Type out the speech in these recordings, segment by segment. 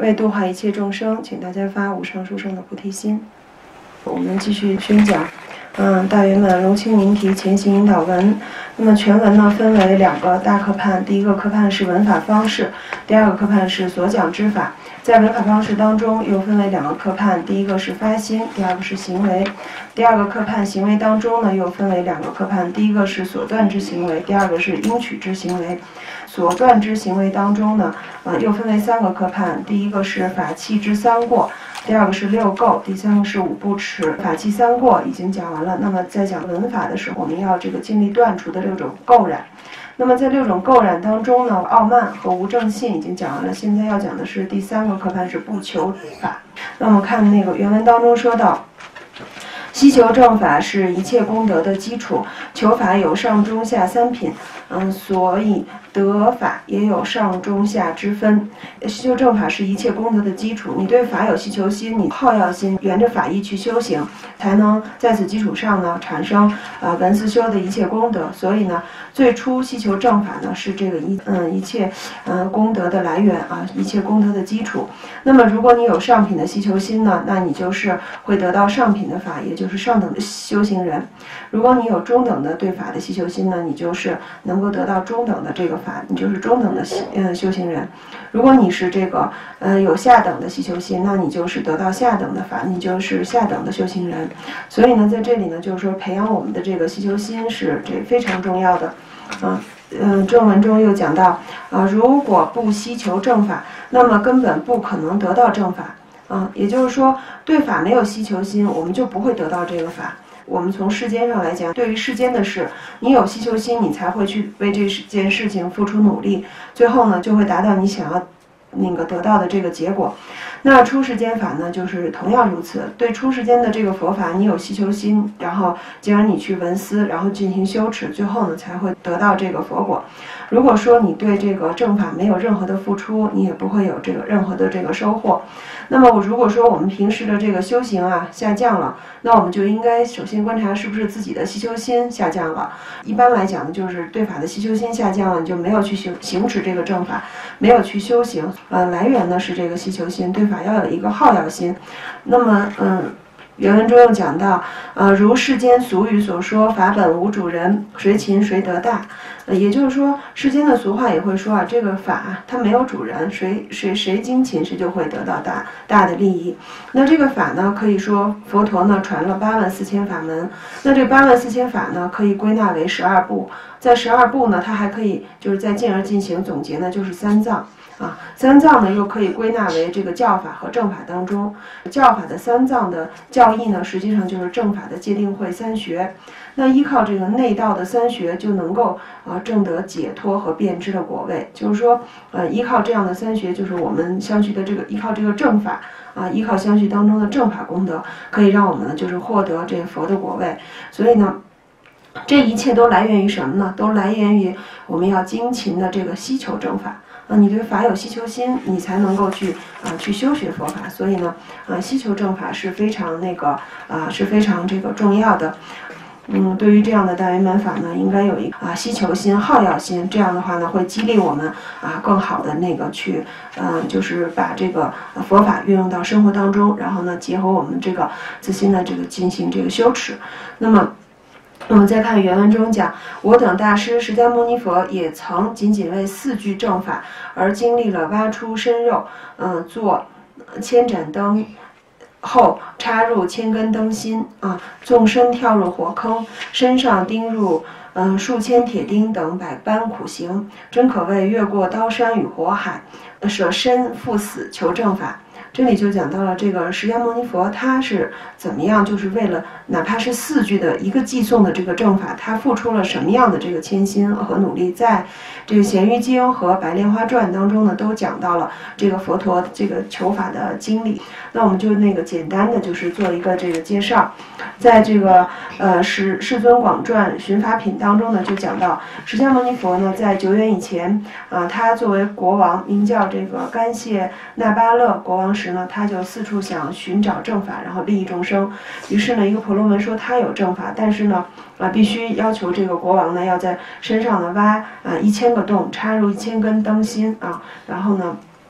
为度化一切众生，请大家发无上殊胜的菩提心。我们继续宣讲，大圆满龙清明题前行引导文。那么全文呢分为2个大科判，第一个科判是文法方式，第2个科判是所讲之法。在文法方式当中又分为2个科判，第一个是发心，第2个是行为。第2个科判行为当中呢又分为2个科判，第一个是所断之行为，第2个是应取之行为。所断之行为当中呢，又分为3个科判，第一个是法器之3过，第2个是6垢，第3个是5不持。法器3过已经讲完了，那么在讲文法的时候，我们要尽力断除的6种垢染。那么在6种垢染当中呢，傲慢和无正信已经讲完了，现在要讲的是第3个科判是不求法。那我们看那个原文当中说到，希求正法是一切功德的基础，求法有上中下3品，所以得法也有上中下之分。希求正法是一切功德的基础，你对法有希求心，你好要心，沿着法义去修行，才能在此基础上呢产生闻思修的一切功德。所以呢，最初希求正法呢是这个一切功德的来源一切功德的基础。那么如果你有上品的希求心呢，那你就是会得到上品的法，也就是上等的修行人。如果你有中等的对法的希求心呢，你就是能够得到中等的这个法，你就是中等的修行人。如果你是有下等的希求心，那你就是得到下等的法，你就是下等的修行人。所以呢，在这里呢，就是说培养我们的这个希求心是非常重要的。正文中又讲到如果不希求正法，那么根本不可能得到正法。也就是说，对法没有希求心，我们就不会得到这个法。我们从世间上来讲，对于世间的事，你有希求心，你才会去为这件事情付出努力，最后呢，就会达到你想要得到的这个结果。那出世间法呢，就是同样如此。对出世间的这个佛法，你有希求心，然后进而你去闻思，然后进行修持，最后呢才会得到这个佛果。如果说你对这个正法没有任何的付出，你也不会有任何的收获。那么如果说我们平时的这个修行下降了，那我们就应该首先观察是不是自己的希求心下降了。一般来讲呢，就是对法的希求心下降了，你就没有去行持这个正法，没有去修行。来源呢是这个希求心，对法要有一个好要心。那么原文中又讲到如世间俗语所说，法本无主人，谁勤谁得大。也就是说，世间的俗话也会说这个法它没有主人，谁精勤谁就会得到大的利益。那这个法呢，可以说佛陀呢传了84000法门，那这84000法呢可以归纳为12部，在12部呢，它还可以再进而进行总结呢，就是3藏。3藏呢又可以归纳为这个教法和正法当中。教法的3藏的教义呢，实际上就是正法的戒定慧3学。那依靠这个内道的3学，就能够证得解脱和辩知的果位。就是说，依靠这样的3学，就是我们相续的依靠这个正法依靠相续当中的正法功德，可以让我们呢获得这个佛的果位。所以呢，这一切都来源于什么呢？都来源于我们要精勤的这个希求正法。你对法有希求心，你才能够去修学佛法。所以呢，希求正法是非常是非常重要的。对于这样的大圆满法呢，应该有一个希求心、好要心。这样的话呢，会激励我们更好的去就是把这个佛法运用到生活当中，然后呢，结合我们这个自心的进行修持。那么我们再看原文中讲，我等大师释迦牟尼佛也曾仅为4句正法而经历了挖出身肉，做千盏灯后插入千根灯芯纵身跳入火坑，身上钉入数千铁钉等百般苦行，真可谓越过刀山与火海，舍身赴死求正法。这里就讲到了这个释迦牟尼佛，他是怎么样，就是为了哪怕是4句的一个寄送的这个正法，他付出了什么样的谦心和努力。在这个《咸鱼经》和《白莲花传》当中呢，都讲到了这个佛陀求法的经历。那我们就简单的做一个介绍。在这个世尊广传寻法品当中呢，就讲到释迦牟尼佛呢，在久远以前他作为国王，名叫干谢那巴勒国王时呢，他就四处想寻找正法，然后利益众生。于是呢，一个婆罗门说他有正法，但是呢必须要求这个国王呢要在身上呢挖1000个洞，插入1000根灯芯然后呢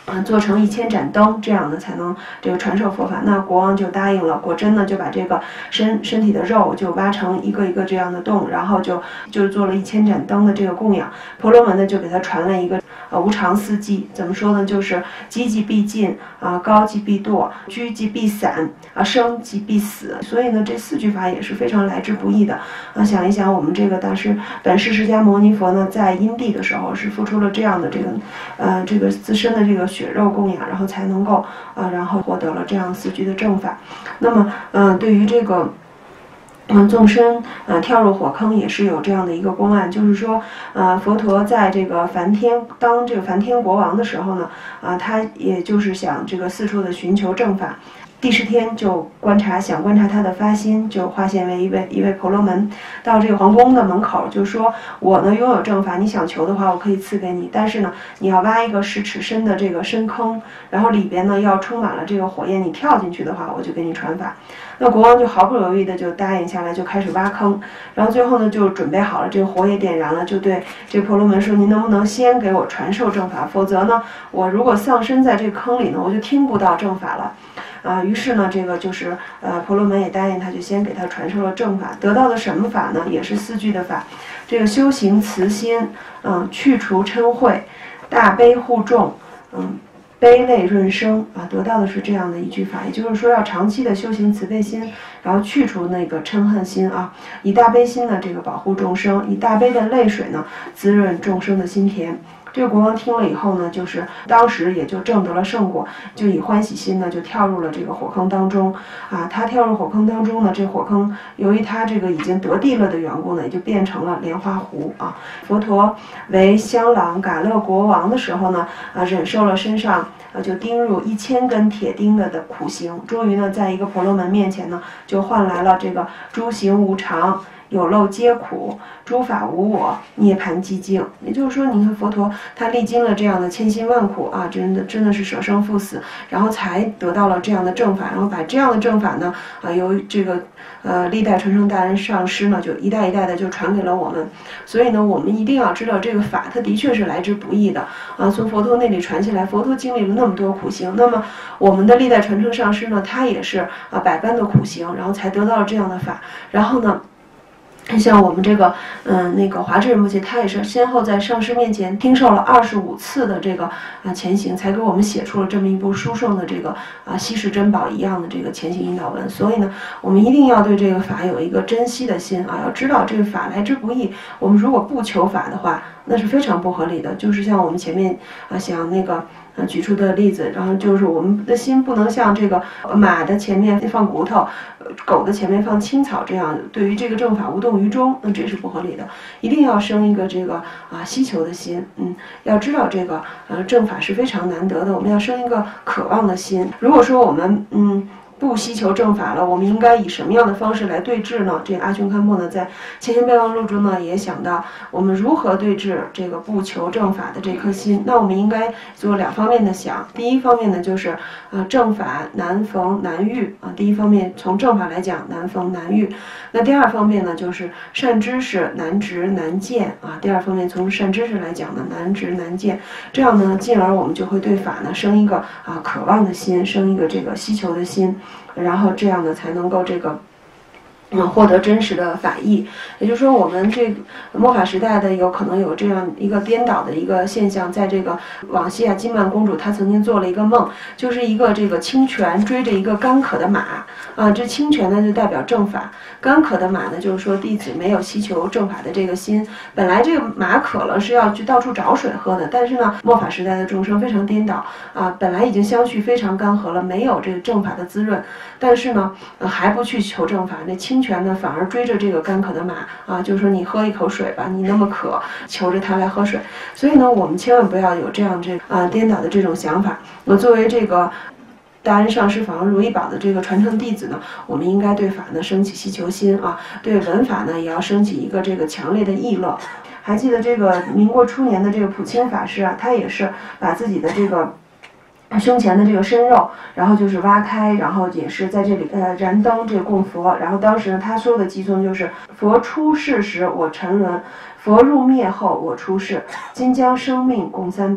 做成1000盏灯，这样呢才能这个传授佛法。那国王就答应了，果真呢就把这个身体的肉就挖成一个一个这样的洞，然后就做了1000盏灯的这个供养。婆罗门呢就给他传了一个无常四季，怎么说呢？就是积即必尽啊，高即必堕，居即必散啊，生即必死。所以呢，这4句法也是非常来之不易的啊。想一想，我们这个大师本师释迦牟尼佛呢，在因地的时候是付出了这样的这个自身的这个血肉供养，然后才能够然后获得了这样4句的正法。那么对于这个纵身跳入火坑也是有这样的一个公案，就是说佛陀在这个当这个梵天国王的时候呢，他也就是想这个四处的寻求正法。第10天就想观察他的发心，就化现为一位婆罗门，到这个皇宫的门口，就说我呢拥有正法，你想求的话，我可以赐给你，但是呢，你要挖一个10尺深的这个深坑，然后里边呢要充满了这个火焰，你跳进去的话，我就给你传法。那国王就毫不犹豫的就答应下来，就开始挖坑，然后最后呢就准备好了，这个火也点燃了，就对这个婆罗门说：“您能不能先给我传授正法？否则呢，我如果丧身在这个坑里呢，我就听不到正法了。”于是呢，这个就是婆罗门也答应他，就先给他传授了正法，得到的什么法呢？也是4句的法，这个修行慈心，去除嗔恚，大悲护众，悲泪润生得到的是这样的一句法，也就是说要长期的修行慈悲心，然后去除那个嗔恨心以大悲心呢这个保护众生，以大悲的泪水呢滋润众生的心田。这个国王听了以后呢，就是当时也就证得了圣果，就以欢喜心呢就跳入了这个火坑当中他跳入火坑当中呢，这火坑由于他这个已经得地了的缘故呢，也就变成了莲花湖佛陀为香朗嘎勒国王的时候呢忍受了身上就钉入1000根铁钉的苦刑，终于呢在一个婆罗门面前呢就换来了这个诸行无常，有漏皆苦，诸法无我，涅槃寂静。也就是说，你看佛陀他历经了这样的千辛万苦真的是舍生赴死，然后才得到了这样的正法，然后把这样的正法呢由这个历代传承大人上师呢就一代一代的就传给了我们。所以呢，我们一定要知道这个法它的确是来之不易的从佛陀那里传下来，佛陀经历了那么多苦行，那么我们的历代传承上师呢，他也是百般的苦行，然后才得到了这样的法。然后呢，像我们这个那个华智仁波切，他也是先后在上师面前听受了25次的这个前行，才给我们写出了这么一部殊胜的这个稀世珍宝一样的这个前行引导文。所以呢，我们一定要对这个法有一个珍惜的心要知道这个法来之不易。我们如果不求法的话，那是非常不合理的。就是像我们前面想那个举出的例子，然后就是我们的心不能像这个马的前面放骨头，狗的前面放青草这样，对于这个正法无动于衷，那这是不合理的。一定要生一个这个希求的心，要知道这个正法是非常难得的，我们要生一个渴望的心。如果说我们不希求正法了，我们应该以什么样的方式来对治呢？这个阿琼堪布呢，在《千行备忘录》中呢，也想到我们如何对治这个不求正法的这颗心。那我们应该做2方面的想。第一方面呢，就是正法难逢难遇第一方面从正法来讲难逢难遇。那第2方面呢，就是善知识难值难见第2方面从善知识来讲呢，难值难见。这样呢，进而我们就会对法呢生一个渴望的心，生一个这个希求的心。然后这样呢，才能够这个获得真实的法义。也就是说，我们这个末法时代的有可能有这样一个颠倒的一个现象，在这个往昔金曼公主她曾经做了一个梦，就是一个这个清泉追着一个干渴的马这清泉呢就代表正法，干渴的马呢就是说弟子没有希求正法的这个心。本来这个马渴了是要去到处找水喝的，但是呢末法时代的众生非常颠倒本来已经相续非常干涸了，没有这个正法的滋润，但是呢还不去求正法，那清泉呢反而追着这个干渴的马就是说你喝一口水吧，你那么渴，求着它来喝水。所以呢，我们千万不要有这样颠倒的这种想法。作为这个大恩上师法王如意宝的这个传承弟子呢，我们应该对法呢升起希求心对闻法呢也要升起一个这个强烈的意乐。还记得这个民国初年的这个普清法师他也是把自己的这个胸前的这个身肉，然后就是挖开，然后也是在这里燃灯这个供佛。然后当时呢他说的偈颂就是佛出世时我沉沦，佛入灭后我出世，今将生命供三宝，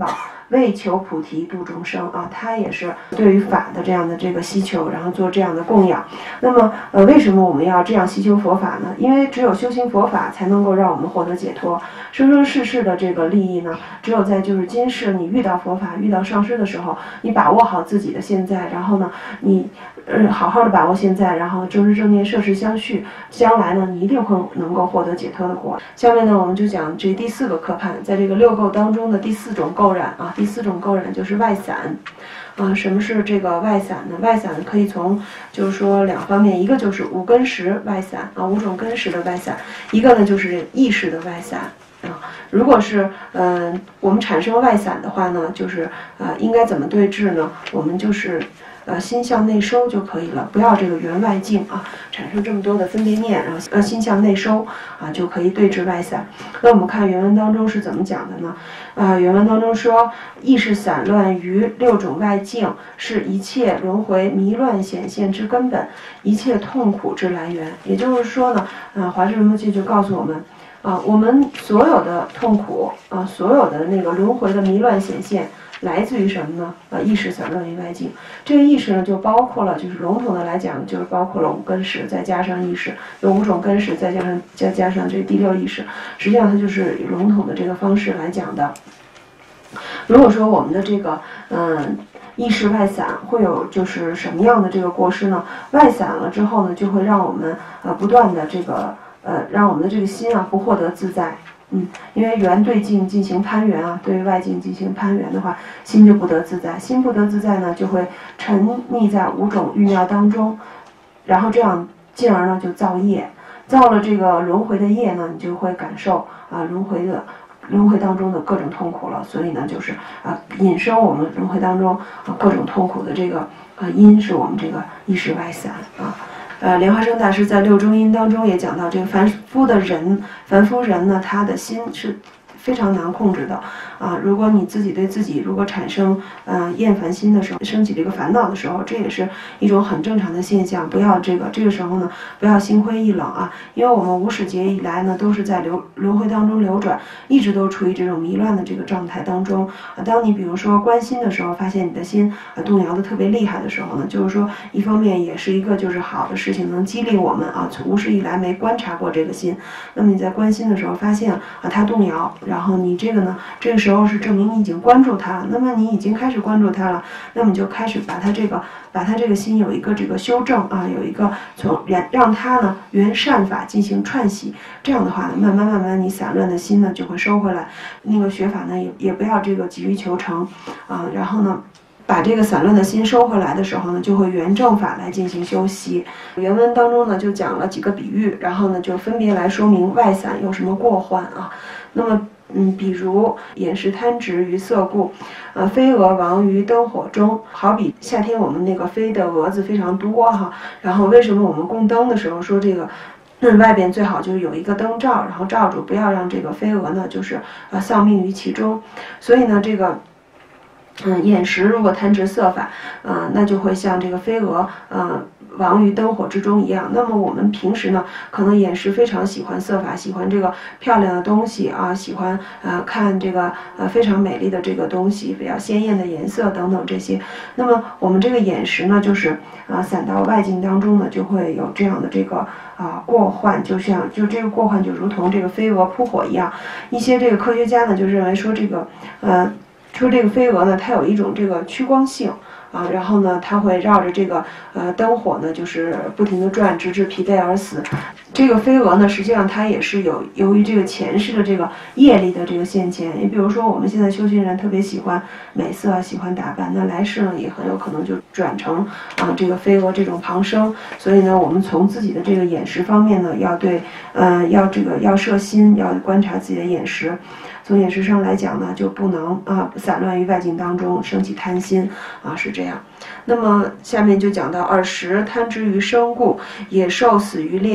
为求菩提度众生啊，他也是对于法的这样的这个希求，然后做这样的供养。那么为什么我们要这样希求佛法呢？因为只有修行佛法才能够让我们获得解脱。生生世世的这个利益呢，只有在就是今世你遇到佛法、遇到上师的时候，你把握好自己的现在，然后呢，你好好的把握现在，然后正知正念、摄事相续，将来呢，你一定会能够获得解脱的果。下面呢，我们就讲这第4个科判，在这个6垢当中的第4种垢染啊，第4种垢染就是外散。什么是这个外散呢？外散可以从就是说2方面，一个就是5根识外散啊，5种根识的外散；一个呢就是意识的外散啊。如果是我们产生外散的话呢，就是应该怎么对治呢？我们就是心向内收就可以了，不要这个缘外境啊，产生这么多的分别念，然后心向内收啊，就可以对治外散。那我们看原文当中是怎么讲的呢？原文当中说，意识散乱于6种外境，是一切轮回迷乱显现之根本，一切痛苦之来源。也就是说呢，华智仁波切就告诉我们。我们所有的痛苦所有的那个轮回的迷乱显现，来自于什么呢？意识散乱于外境。这个意识呢，就包括了，就是笼统的来讲，就是包括了5根识，再加上意识，有5种根识，再加上这第6意识。实际上，它就是以笼统的这个方式来讲的。如果说我们的这个意识外散会有就是什么样的这个过失呢？外散了之后呢，就会让我们不断的这个让我们的这个心不获得自在。因为缘对境进行攀缘啊，对于外境进行攀缘的话，心就不得自在。心不得自在呢，就会沉溺在5种欲妙当中，然后这样进而呢就造业，造了这个轮回的业呢，你就会感受轮回当中的各种痛苦了。所以呢，就是引生我们轮回当中各种痛苦的这个因是我们这个意识外散啊。莲花生大师在6中因当中也讲到，这个凡夫人呢，他的心是非常难控制的如果你自己对自己如果产生厌烦心的时候，升起这个烦恼的时候，这也是一种很正常的现象。不要这个时候呢，不要心灰意冷因为我们无始劫以来呢，都是在轮回当中流转，一直都处于这种迷乱的这个状态当中当你比如说观心的时候，发现你的心动摇的特别厉害的时候呢，就是说一方面也是一个就是好的事情，能激励我们无始以来没观察过这个心。那么你在观心的时候发现它动摇，然后你这个呢，这个时候是证明你已经关注它了。那么你已经开始关注它了，那么你就开始把它这个心有一个这个修正有一个让它呢缘善法进行串习。这样的话呢，慢慢你散乱的心呢就会收回来。那个学法呢也不要这个急于求成然后呢，把这个散乱的心收回来的时候呢，就会缘正法来进行修习。原文当中呢就讲了几个比喻，然后呢就分别来说明外散有什么过患那么比如眼识贪执于色故飞蛾亡于灯火中。好比夏天我们那个飞的蛾子非常多然后为什么我们供灯的时候说这个外边最好就是有一个灯罩，然后罩住，不要让这个飞蛾呢就是丧命于其中。所以呢这个眼识如果贪执色法那就会像这个飞蛾亡于灯火之中一样。那么我们平时呢，可能眼识非常喜欢色法，喜欢这个漂亮的东西喜欢看这个非常美丽的这个东西，比较鲜艳的颜色等等这些。那么我们这个眼识呢，就是散到外境当中呢，就会有这样的这个过患，就这个过患就如同这个飞蛾扑火一样。一些这个科学家呢就认为说这个飞蛾呢，它有一种这个趋光性然后呢，它会绕着这个灯火呢，就是不停地转，直至疲惫而死。这个飞蛾呢，实际上它也是由于这个前世的这个业力的这个现前。你比如说，我们现在修行人特别喜欢美色，喜欢打扮，那来世呢也很有可能就转成这个飞蛾这种旁生。所以呢，我们从自己的这个眼识方面呢，要摄心，要观察自己的眼识。从眼识上来讲呢，就不能散乱于外境当中，升起贪心是这样。那么下面就讲到20贪执于生故，野兽死于猎枪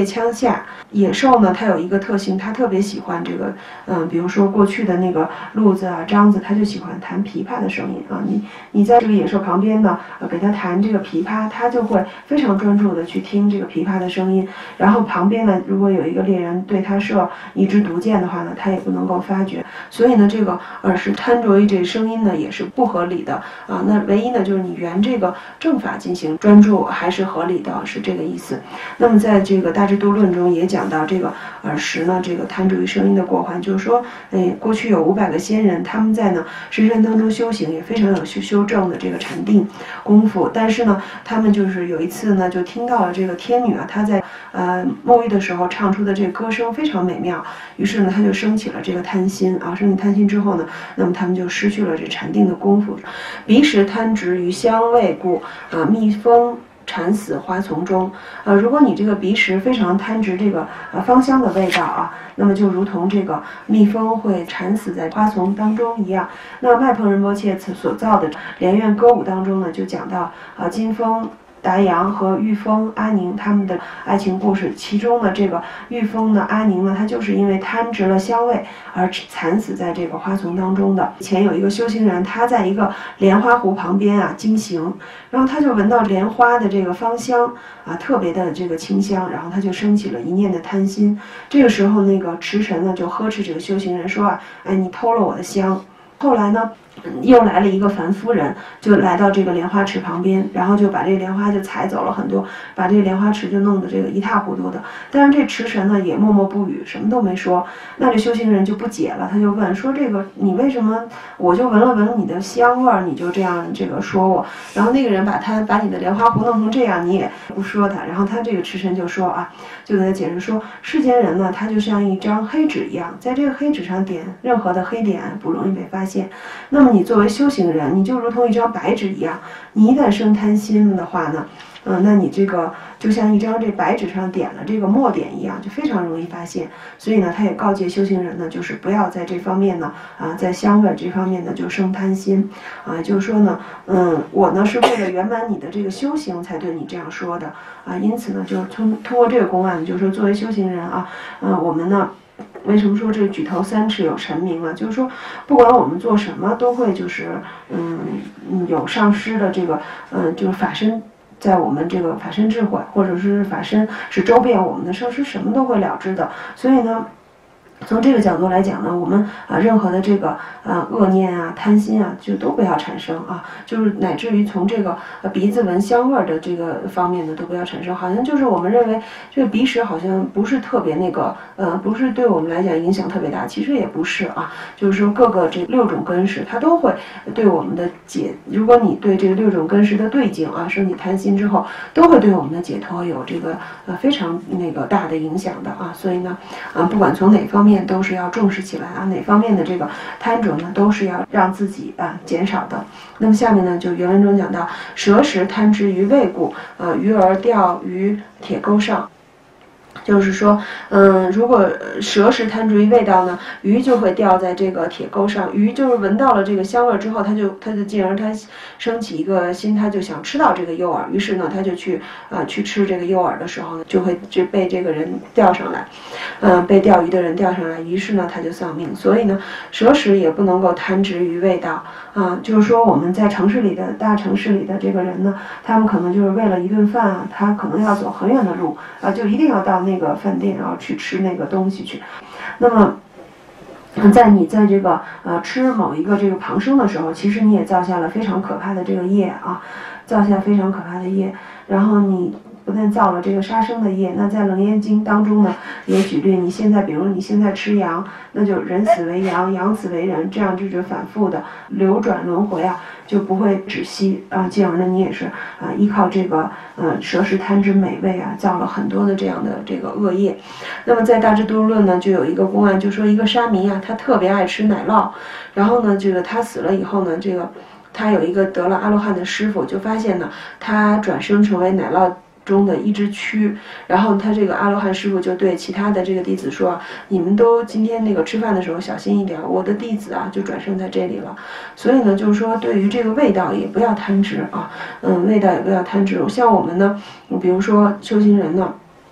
下。野兽呢，它有一个特性，它特别喜欢这个，比如说过去的那个鹿子啊、獐子，它就喜欢弹琵琶的声音啊。你在这个野兽旁边呢，给它弹这个琵琶，它就会非常专注的去听这个琵琶的声音。然后旁边呢，如果有一个猎人对它射一支毒箭的话呢，它也不能够发觉。所以呢，这个耳石贪着于这个声音呢，也是不合理的啊。那唯一呢，就是你圆这个正法进行专注还是合理的，是这个意思。那么在这个《大智度论》中也讲到这个耳石呢，这个贪着于声音的过患，就是说，过去有500个仙人，他们在呢深山当中修行，也非常有修正的这个禅定功夫，但是呢，他们就是有一次呢，就听到了这个天女啊，她在沐浴的时候唱出的这个歌声非常美妙，于是呢，他就升起了这个贪心啊，升起贪心之后呢，那么他们就失去了这禅定的功夫。鼻识贪执于香味故，蜜蜂产死花丛中。如果你这个鼻识非常贪执这个芳香的味道啊，那么就如同这个蜜蜂会产死在花丛当中一样。那麦蓬仁波切所造的莲院歌舞当中呢，就讲到金蜂达阳和玉蜂阿宁他们的爱情故事，其中呢，这个玉蜂呢，阿宁呢，他就是因为贪执了香味而惨死在这个花丛当中的。以前有一个修行人，他在一个莲花湖旁边啊经行，然后他就闻到莲花的这个芳香啊，特别的这个清香，然后他就升起了一念的贪心。这个时候，那个持神呢就呵斥这个修行人说啊，哎，你偷了我的香。后来呢，又来了一个凡夫人，就来到这个莲花池旁边，然后就把这个莲花就采走了很多，把这个莲花池就弄得这个一塌糊涂的。但是这持神呢也默默不语，什么都没说。那这修行人就不解了，他就问说：“这个你为什么？我就闻了闻你的香味儿，你就这样这个说我？”然后那个人把你的莲花湖弄成这样，你也不说他。然后他这个持神就说啊，就给他解释说，世间人呢，他就像一张黑纸一样，在这个黑纸上点任何的黑点不容易被发现。那么你作为修行人，你就如同一张白纸一样，你一旦生贪心的话呢，那你这个就像一张这白纸上点了这个墨点一样，就非常容易发现。所以呢，他也告诫修行人呢，就是不要在这方面呢，在香味这方面呢就生贪心，就是说呢，我呢是为了圆满你的这个修行才对你这样说的因此呢，就通过这个公案，就是说作为修行人我们呢。为什么说这个举头三尺有神明呢？就是说，不管我们做什么，都会就是有上师的这个就是法身在我们这个法身智慧，或者是法身是周遍我们的上师，什么都会了知的。所以呢。从这个角度来讲呢，我们任何的这个恶念贪心就都不要产生就是乃至于从这个鼻子闻香味的这个方面呢，都不要产生。好像就是我们认为这个鼻识好像不是特别那个不是对我们来讲影响特别大，其实也不是就是说各个这6种根识它都会对我们的如果你对这个6种根识的对境升起贪心之后，都会对我们的解脱有这个非常那个大的影响的所以呢不管从哪方面。都是要重视起来哪方面的这个贪着呢，都是要让自己减少的。那么下面呢，就原文中讲到，蛇食贪之于味故，鱼儿钓于铁钩上。就是说，如果蛇食贪着于味道呢，鱼就会掉在这个铁钩上。鱼就是闻到了这个香味之后，它就进而它升起一个心，它就想吃到这个诱饵。于是呢，它就去吃这个诱饵的时候呢，就会被这个人钓上来，被钓鱼的人钓上来。于是呢，他就丧命。所以呢，蛇食也不能够贪执于味道就是说我们在大城市里的这个人呢，他们可能就是为了一顿饭他可能要走很远的路就一定要到那个饭店，然后去吃那个东西去。那么，你在这个吃某一个这个旁生的时候，其实你也造下了非常可怕的这个业造下非常可怕的业。然后你不但造了这个杀生的业，那在《楞严经》当中呢，也举例，比如你现在吃羊，那就人死为羊，羊死为人，这样就是反复的流转轮回就不会止息进而呢，你也是依靠这个蛇食贪之美味造了很多的这样的这个恶业。那么在《大智度论》呢，就有一个公案，就说一个沙弥他特别爱吃奶酪，然后呢，这个他死了以后呢，这个他有一个得了阿罗汉的师傅，就发现呢，他转生成为奶酪中的一只蛆，然后他这个阿罗汉师傅就对其他的这个弟子说：“你们都今天那个吃饭的时候小心一点，我的弟子就转生在这里了。”所以呢，就是说对于这个味道也不要贪执味道也不要贪执。像我们呢，比如说修行人呢。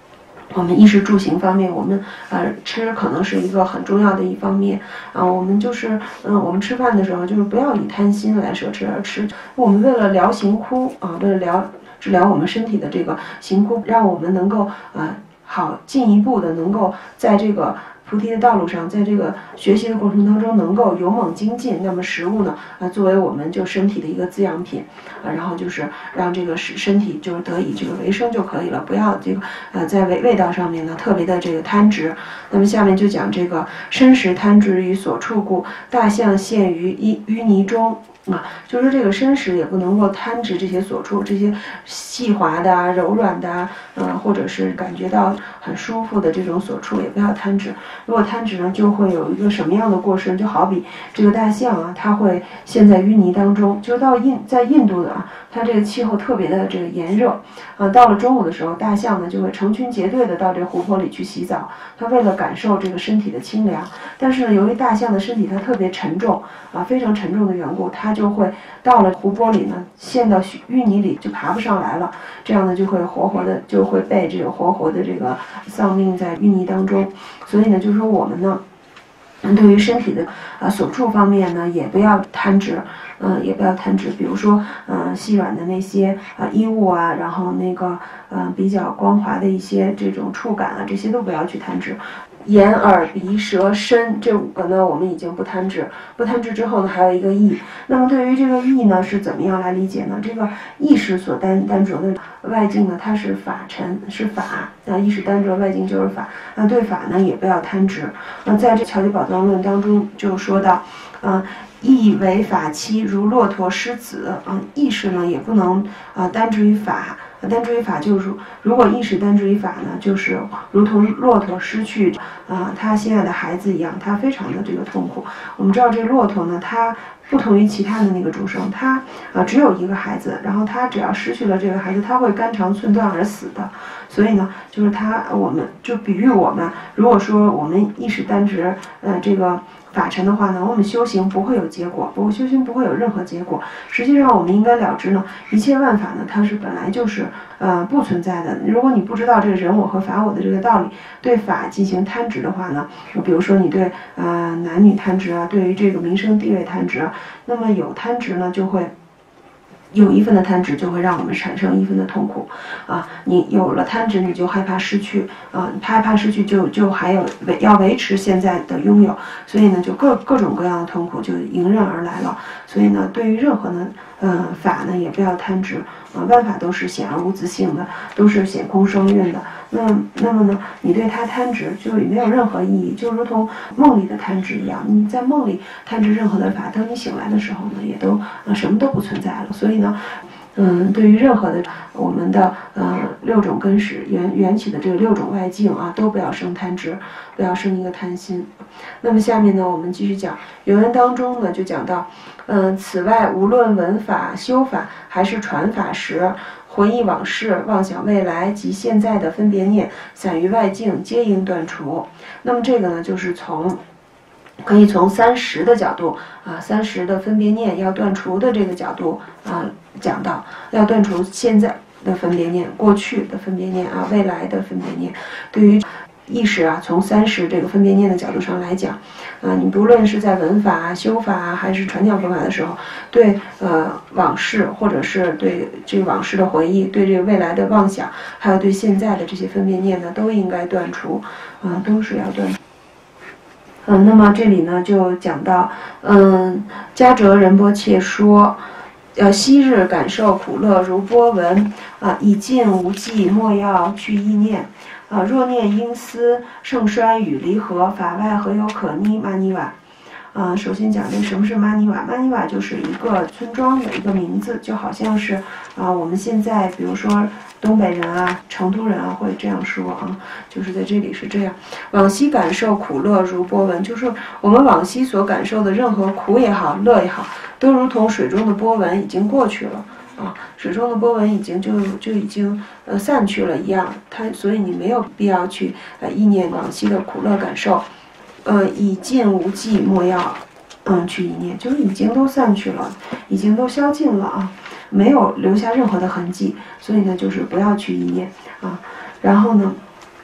我们衣食住行方面，我们吃可能是一个很重要的一方面啊。我们就是我们吃饭的时候就是不要以贪心来奢侈而吃。我们为了疗形枯啊，为了治疗我们身体的这个形枯，让我们能够好进一步的能够在这个菩提的道路上，在这个学习的过程当中能够勇猛精进。那么食物呢，作为我们就身体的一个滋养品然后就是让这个身体就是得以这个维生就可以了，不要这个在味道上面呢特别的这个贪执。那么下面就讲这个身食贪执于所处故，大象陷于淤泥中。就是这个身食也不能够贪执这些所处，这些细滑的柔软的或者是感觉到很舒服的这种所处，也不要贪执。如果贪执呢，就会有一个什么样的过失？就好比这个大象它会陷在淤泥当中。就在印度的它这个气候特别的这个炎热到了中午的时候，大象呢就会成群结队的到这个湖泊里去洗澡。它为了感受这个身体的清凉，但是呢，由于大象的身体它特别沉重非常沉重的缘故，它就会到了湖泊里呢，陷到淤泥里就爬不上来了。这样呢，就会被这个活活的这个丧命在淤泥当中。所以呢，就是说我们呢，对于身体的所处方面呢，也不要贪执，也不要贪执。比如说细软的那些衣物然后那个比较光滑的一些这种触感这些都不要去贪执。眼耳鼻舌身这5个呢，我们已经不贪执。不贪执之后呢，还有一个意。那么对于这个意呢，是怎么样来理解呢？这个意识所担着的外境呢，它是法尘，是法意识担着外境就是法。对法呢，也不要贪执。在这《乔集宝藏论》当中就说到，意为法妻，如骆驼失子意识呢也不能担执于法。担执于法就是如果意识担执于法呢，就是如同骆驼失去他心爱的孩子一样，他非常的这个痛苦。我们知道这个骆驼呢，它不同于其他的那个众生，它只有一个孩子，然后它只要失去了这个孩子，它会肝肠寸断而死的。所以呢，就是我们就比喻我们，如果说我们意识担执这个法尘的话呢，我们修行不会有结果，修行不会有任何结果。实际上我们应该了知呢，一切万法呢，它是本来就是不存在的。如果你不知道这个人我和法我的这个道理，对法进行贪执的话呢，比如说你对男女贪执对于这个名声地位贪执那么有贪执呢，就会有一分的贪执就会让我们产生一分的痛苦你有了贪执，你就害怕失去害怕失去就还有要维持现在的拥有，所以呢就各种各样的痛苦就迎刃而来了。所以呢，对于任何的法呢，也不要贪执万法都是显而无自性的，都是显空双运的。那么呢，你对它贪执就没有任何意义，就如同梦里的贪执一样。你在梦里贪执任何的法，等你醒来的时候呢，也都什么都不存在了。所以呢，对于任何的我们的6种根识缘起的这个6种外境都不要生贪执，不要生一个贪心。那么下面呢，我们继续讲原文当中呢，就讲到此外无论闻法修法还是传法时，回忆往事，妄想未来及现在的分别念散于外境，皆应断除。那么这个呢，就是可以从30的角度30的分别念要断除的这个角度讲到，要断除现在的分别念、过去的分别念未来的分别念。对于意识从30这个分别念的角度上来讲你不论是在闻法修法还是传讲佛法的时候，对往事或者是对这个往事的回忆，对这个未来的妄想，还有对现在的这些分别念呢，都应该断除都是要断除。那么这里呢就讲到迦哲仁波切说昔日感受苦乐如波纹已尽无记，莫要去意念若念因思盛衰与离合，法外何有可逆玛尼瓦。首先讲这什么是玛尼瓦。玛尼瓦就是一个村庄的一个名字，就好像是我们现在比如说东北人成都人会这样说就是在这里是这样。往昔感受苦乐如波纹，就是我们往昔所感受的任何苦也好，乐也好，都如同水中的波纹已经过去了水中的波纹已经就已经散去了一样。所以你没有必要去意念往昔的苦乐感受。已尽无记，莫要去意念，就是已经都散去了，已经都消尽了没有留下任何的痕迹。所以呢，就是不要去意念然后呢，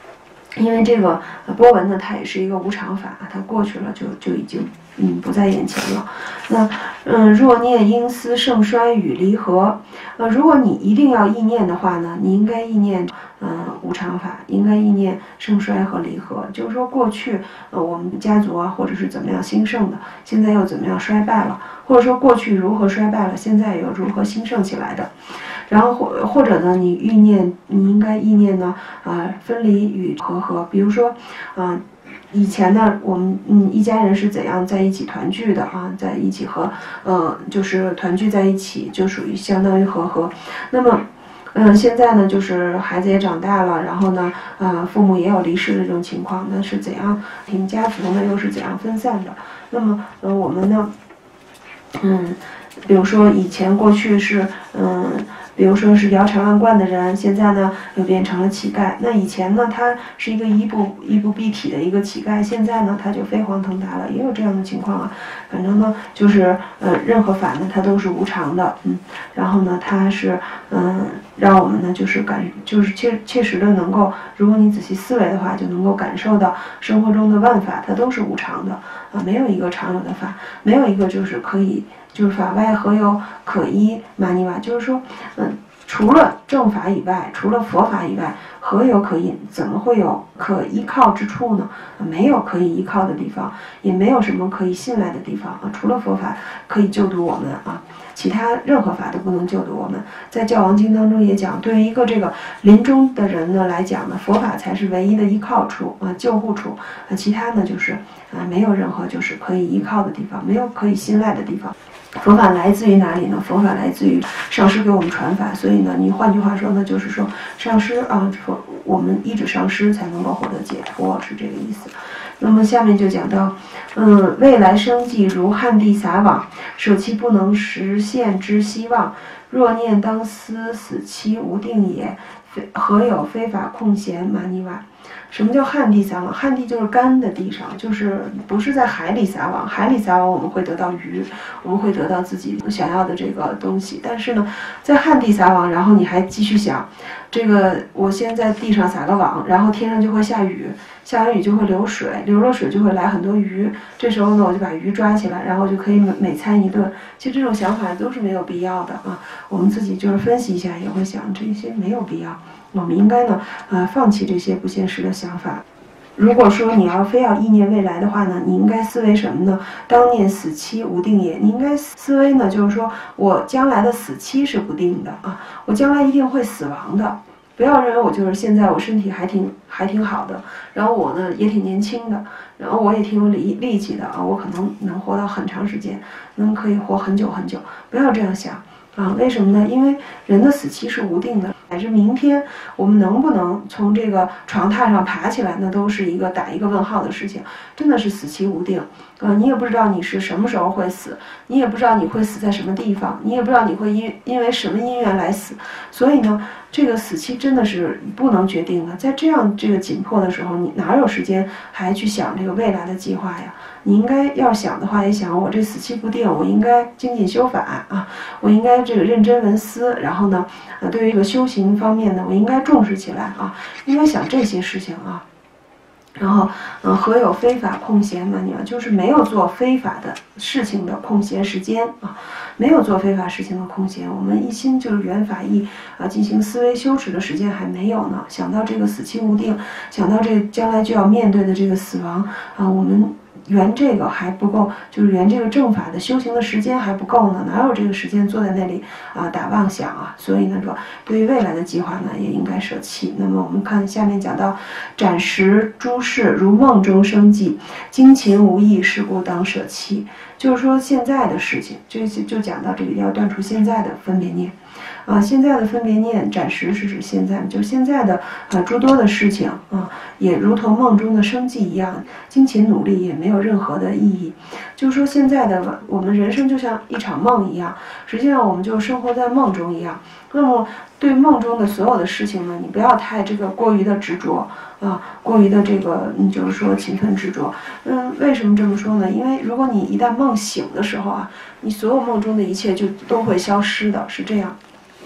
因为这个波纹呢，它也是一个无常法，它过去了就已经不在眼前了。那若念应思盛衰与离合，如果你一定要意念的话呢，你应该意念无常法，应该意念盛衰和离合。就是说过去我们家族啊，或者是怎么样兴盛的，现在又怎么样衰败了，或者说过去如何衰败了，现在又如何兴盛起来的。然后或者呢，你应该意念呢分离与和合。比如说以前呢，我们一家人是怎样在一起团聚的啊，在一起和就是团聚在一起，就属于相当于和合。那么现在呢，就是孩子也长大了，然后呢父母也有离世的这种情况，那是怎样家族呢又是怎样分散的？那么我们呢比如说以前过去是比如说是腰缠万贯的人，现在呢又变成了乞丐。那以前呢他是一个衣不蔽体的一个乞丐，现在呢他就飞黄腾达了，也有这样的情况啊。反正呢就是任何法呢它都是无常的，然后呢它是让我们呢就是切实的能够，如果你仔细思维的话，就能够感受到生活中的万法它都是无常的没有一个常有的法，没有一个就是可以。就是法外何有可依玛尼瓦，就是说，除了正法以外，除了佛法以外，何有可依？怎么会有可依靠之处呢？没有可以依靠的地方，也没有什么可以信赖的地方除了佛法可以救度我们其他任何法都不能救度我们。在《教王经》当中也讲，对于一个这个临终的人呢来讲呢，佛法才是唯一的依靠处救护处其他呢就是没有任何就是可以依靠的地方，没有可以信赖的地方。佛法来自于哪里呢？佛法来自于上师给我们传法，所以呢，你换句话说呢，就是说上师我们依止上师才能够获得解脱，是这个意思。那么下面就讲到，未来生计如旱地撒网，舍弃不能实现之希望。若念当思死期无定也，何有非法空闲玛尼瓦？什么叫旱地撒网？旱地就是干的地上，就是不是在海里撒网。海里撒网我们会得到鱼，我们会得到自己想要的这个东西。但是呢，在旱地撒网，然后你还继续想，这个我先在地上撒个网，然后天上就会下雨，下完雨就会流水，流了水就会来很多鱼。这时候呢，我就把鱼抓起来，然后就可以每餐一顿。其实这种想法都是没有必要的我们自己就是分析一下，也会想这些没有必要。我们应该呢，放弃这些不现实的想法。如果说你要非要意念未来的话呢，你应该思维什么呢？当念死期无定也。你应该思维呢，就是说我将来的死期是不定的我将来一定会死亡的。不要认为我就是现在我身体还挺好的，然后我呢也挺年轻的，然后我也挺有力气的我可能活到很长时间，可以活很久很久。不要这样想为什么呢？因为人的死期是无定的，乃至明天我们能不能从这个床榻上爬起来，那都是一个打一个问号的事情。真的是死期无定你也不知道你是什么时候会死，你也不知道你会死在什么地方，你也不知道你会因为什么因缘来死。所以呢，这个死期真的是不能决定的。在这样这个紧迫的时候，你哪有时间还去想这个未来的计划呀？你应该要想的话，也想我这死期不定，我应该精进修法我应该这个认真闻思，然后呢，对于这个修行方面呢，我应该重视起来应该想这些事情然后，何有非法空闲嘛？就是没有做非法的事情的空闲时间没有做非法事情的空闲。我们一心就是圆法义进行思维修持的时间还没有呢。想到这个死期无定，想到这将来就要面对的这个死亡我们圆这个还不够，就是圆这个正法的修行的时间还不够呢，哪有这个时间坐在那里打妄想所以呢说，对于未来的计划呢，也应该舍弃。那么我们看下面讲到，暂时诸事如梦中生计，精勤无益，是故当舍弃。就是说现在的事情，就讲到这里要断除现在的分别念现在的分别念，暂时是指现在，就是现在的诸多的事情也如同梦中的生计一样，精勤努力也没有任何的意义。就是说现在的我们人生就像一场梦一样，实际上我们就生活在梦中一样。那么对梦中的所有的事情呢，你不要太这个过于的执着过于的这个就是说勤奋执着。为什么这么说呢？因为如果你一旦梦醒的时候你所有梦中的一切就都会消失的，是这样。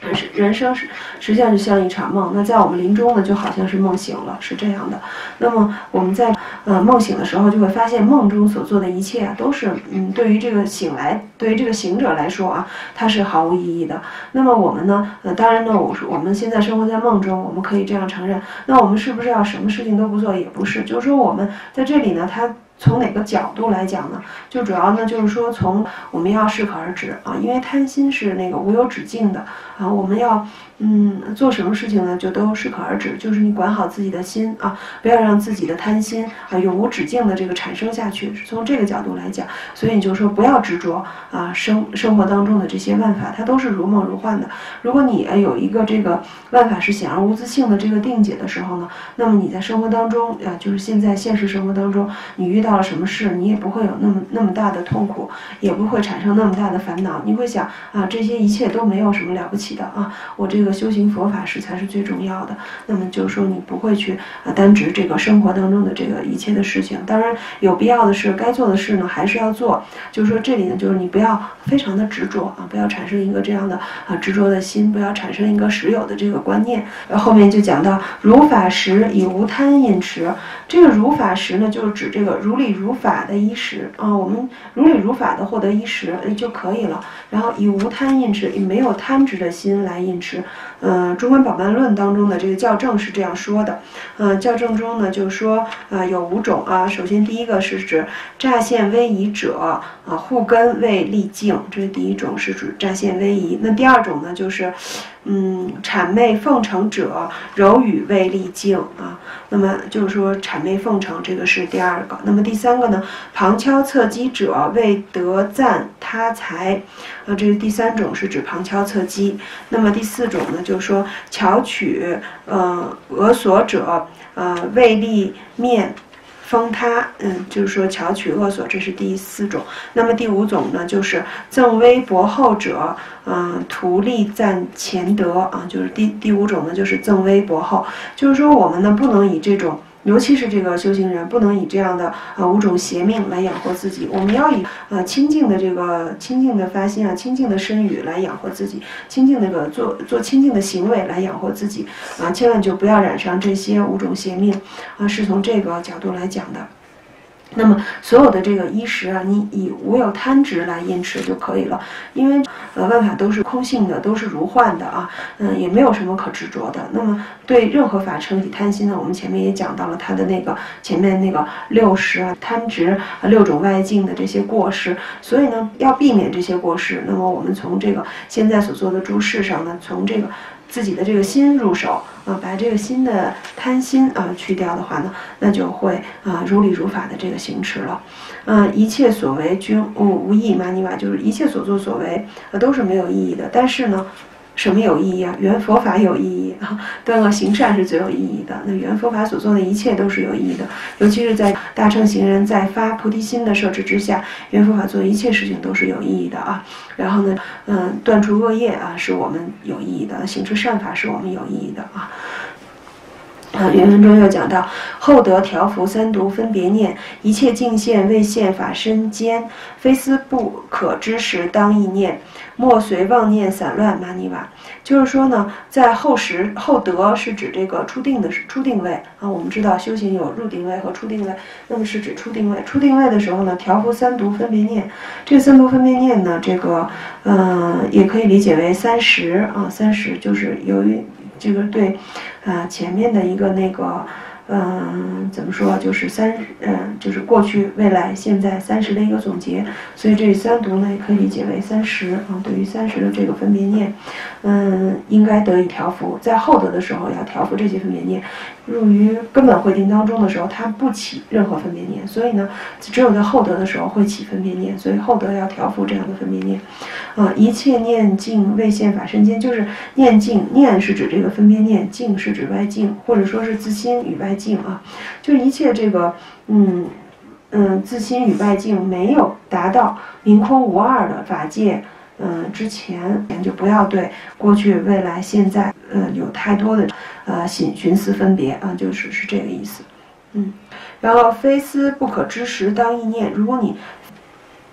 人生实际上就像一场梦，那在我们临终呢，就好像是梦醒了，是这样的。那么我们在梦醒的时候，就会发现梦中所做的一切啊，都是对于这个对于这个行者来说啊，它是毫无意义的。那么我们呢，当然呢，我们现在生活在梦中，我们可以这样承认。那我们是不是要什么事情都不做？也不是，就是说我们在这里呢，它从哪个角度来讲呢？就主要呢，就是说从我们要适可而止啊，因为贪心是那个无有止境的啊，我们要做什么事情呢，就都适可而止，就是你管好自己的心啊，不要让自己的贪心啊永无止境的这个产生下去，是从这个角度来讲。所以你就说不要执着啊，生活当中的这些万法，它都是如梦如幻的。如果你有一个这个万法是显而无自性的这个定解的时候呢，那么你在生活当中就是现在现实生活当中，你遇到了什么事，你也不会有那么大的痛苦，也不会产生那么大的烦恼。你会想啊，这些一切都没有什么了不起的啊，我这个修行佛法是才是最重要的。那么就是说你不会去单执这个生活当中的这个一切的事情。当然有必要的事，该做的事呢还是要做。就是说这里呢，就是你不要非常的执着啊，不要产生一个这样的执着的心，不要产生一个实有的这个观念。后面就讲到如法时以无贪饮食，这个如法时呢，就是指这个如理如法的衣食啊，我们如理如法的获得衣食就可以了。然后以无贪饮食，以没有贪执的心来饮食。中观宝鬘论当中的这个校正是这样说的。校正中呢就说有5种啊。首先第一个是指乍现威仪者护根为利净，这是第一种，是指乍现威仪。那第二种呢就是谄媚奉承者柔语为利净啊。那么就是说谄媚奉承，这个是第二个。那么第三个呢，旁敲侧击者为得赞他财这是第三种，是指旁敲侧击。那么第四种呢，就是说巧取讹索者为利面封他，就是说巧取恶所，这是第4种。那么第5种呢，就是赠威博厚者，图利赞前德啊，就是第5种呢，就是赠威博厚，就是说我们呢不能以这种。尤其是这个修行人，不能以这样的5种邪命来养活自己。我们要以清净的发心啊，清净的身语来养活自己，清净的做清净的行为来养活自己啊，千万就不要染上这些5种邪命啊，是从这个角度来讲的。那么所有的这个衣食啊，你以无有贪执来饮食就可以了，因为万法都是空性的，都是如幻的啊，也没有什么可执着的。那么对任何法撑起贪心呢，我们前面也讲到了它的那个前面那个60啊，贪执6种外境的这些过失，所以呢要避免这些过失。那么我们从这个现在所做的诸事上呢，从这个自己的这个心入手把这个心的贪心去掉的话呢，那就会如理如法的这个行持了。一切所为均无意义玛尼瓦，就是一切所作所为都是没有意义的。但是呢，什么有意义啊？原佛法有意义啊，断恶行善是最有意义的。那原佛法所做的一切都是有意义的，尤其是在大乘行人在发菩提心的摄持之下，原佛法做的一切事情都是有意义的啊。然后呢，断除恶业是我们有意义的，行持善法是我们有意义的啊。原文中又讲到后得调伏3毒分别念，一切净现未现法身间，非思不可知时当意念，莫随妄念散乱玛尼瓦。就是说呢，在后得是指这个初定位啊。我们知道修行有入定位和出定位，那么是指出定位。出定位的时候呢，调伏3毒分别念。这个3毒分别念呢，这个也可以理解为30啊，30就是由于这个对前面的一个那个怎么说，就是就是过去、未来、现在30的一个总结，所以这3毒呢也可以理解为30啊。对于30的这个分别念，应该得以调伏，在后得的时候要调伏这些分别念。入于根本慧定当中的时候，它不起任何分别念，所以呢，只有在后得的时候会起分别念，所以后得要调伏这样的分别念。一切念境未现法身间，就是念境，念是指这个分别念，境是指外境，或者说是自心与外境啊，就是一切这个自心与外境没有达到明空无二的法界。之前就不要对过去、未来、现在有太多的寻思分别啊，是这个意思。然后非思不可知时当意念，如果你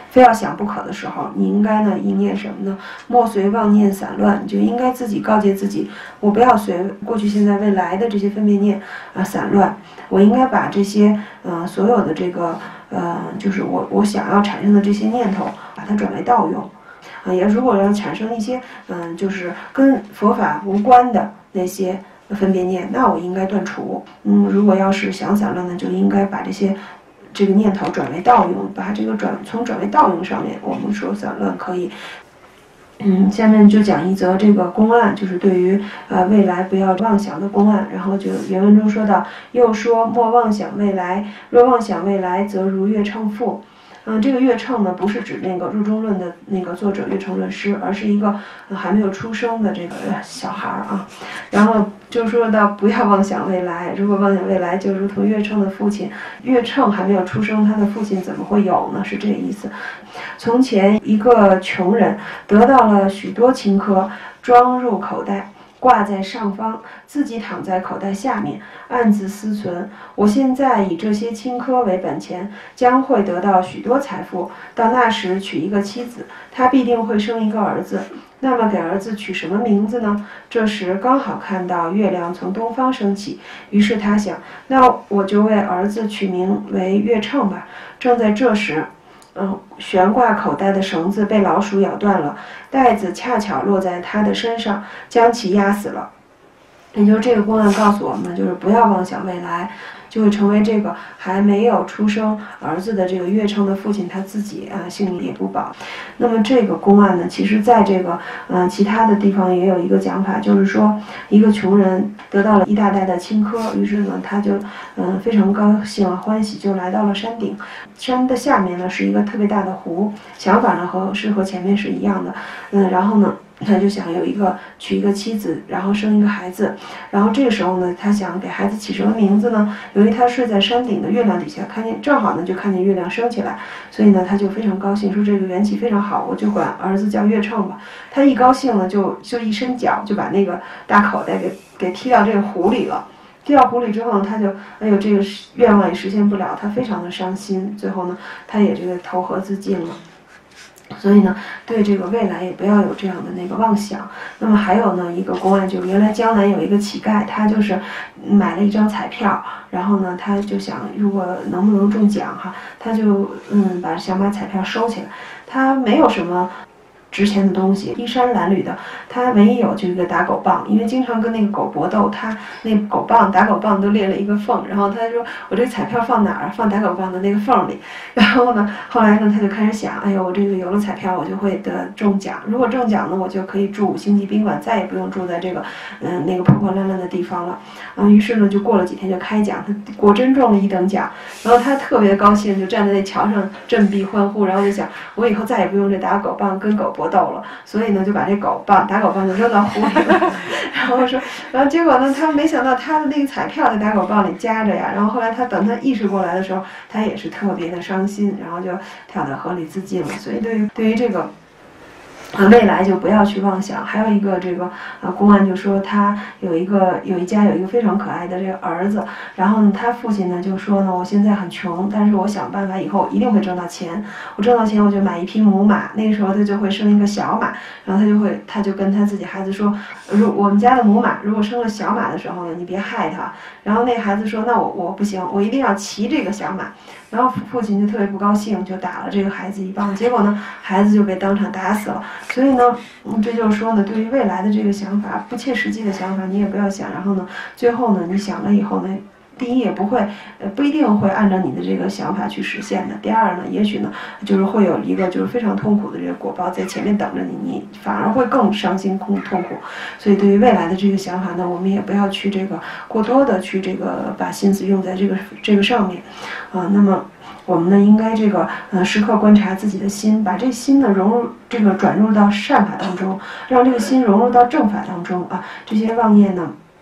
非要想不可的时候，你应该呢意念什么呢？莫随妄念散乱，你就应该自己告诫自己，我不要随过去、现在、未来的这些分别念散乱，我应该把这些所有的这个就是我想要产生的这些念头，把它转为道用。也如果要产生一些就是跟佛法无关的那些分别念，那我应该断除。如果要是想散乱呢，就应该把这个念头转为道用，把这个从转为道用上面，我们说散乱可以。下面就讲一则这个公案，就是对于未来不要妄想的公案。然后就原文中说到，又说莫妄想未来，若妄想未来，则如月称父。这个月称呢，不是指那个入中论的那个作者月称论师，而是一个还没有出生的这个小孩啊。然后就说到不要妄想未来，如果妄想未来，就如同月称的父亲，月称还没有出生，他的父亲怎么会有呢？是这个意思。从前一个穷人得到了许多青稞，装入口袋，挂在上方，自己躺在口袋下面，暗自思忖：我现在以这些青稞为本钱，将会得到许多财富。到那时娶一个妻子，他必定会生一个儿子。那么给儿子取什么名字呢？这时刚好看到月亮从东方升起，于是他想，那我就为儿子取名为月称吧。正在这时，悬挂口袋的绳子被老鼠咬断了，袋子恰巧落在他的身上，将其压死了。也就是这个公案告诉我们，就是不要妄想未来，就会成为这个还没有出生儿子的这个月称的父亲他自己性命也不保。那么这个公案呢，其实在这个其他的地方也有一个讲法，就是说一个穷人得到了一大袋的青稞，于是呢他就非常高兴欢喜，就来到了山顶。山的下面呢是一个特别大的湖，想法呢和前面是一样的。然后呢他就想娶一个妻子，然后生一个孩子。然后这个时候呢，他想给孩子起什么名字呢？由于他睡在山顶的月亮底下，正好呢就看见月亮升起来，所以呢他就非常高兴，说这个缘起非常好，我就管儿子叫月称吧。他一高兴呢，就一伸脚就把那个大口袋给踢到这个湖里了。踢到湖里之后呢，他就这个愿望也实现不了，他非常的伤心。最后呢，他也这个投河自尽了。所以呢，对这个未来也不要有这样的那个妄想。那么还有呢，一个公案，就是原来江南有一个乞丐，他就是买了一张彩票，然后呢，他就想如果能不能中奖他就想把彩票收起来。他没有什么值钱的东西，衣衫褴褛的，他唯一有就一个打狗棒，因为经常跟那个狗搏斗，他那狗棒打狗棒都裂了一个缝，然后他说我这彩票放哪儿？放打狗棒的那个缝里。然后呢，后来呢他就开始想，哎呦，我这个有了彩票我就会中奖，如果中奖呢我就可以住5星级宾馆，再也不用住在这个那个破破烂烂的地方了。于是呢就过了几天就开奖，他果真中了1等奖，然后他特别高兴，就站在那桥上振臂欢呼，然后就想我以后再也不用这打狗棒跟狗搏斗了，所以呢就把这打狗棒就扔到湖里了。然后结果呢，他没想到他的那个彩票在打狗棒里夹着呀。然后后来等他意识过来的时候，他也是特别的伤心，然后就跳到河里自尽了。所以对于这个未来就不要去妄想。还有一个这个公案就说他有一家有一个非常可爱的这个儿子，然后呢他父亲呢就说呢，我现在很穷，但是我想办法以后一定会挣到钱，我挣到钱我就买一匹母马，那个时候他就会生一个小马，然后他就跟他自己孩子说，我们家的母马如果生了小马的时候呢，你别害它。然后那孩子说，那我不行，我一定要骑这个小马。然后父亲就特别不高兴，就打了这个孩子一棒，结果呢孩子就被当场打死了。所以呢这就是说呢，对于未来的这个想法，不切实际的想法你也不要想，然后呢最后呢你想了以后呢，第一也不一定会按照你的这个想法去实现的。第二呢，也许呢就是会有一个就是非常痛苦的这个果报在前面等着你，你反而会更伤心痛苦。所以对于未来的这个想法呢，我们也不要去这个过多的去这个把心思用在这个上面那么我们呢应该这个时刻观察自己的心，把这心呢转入到善法当中，让这个心融入到正法当中这些妄念呢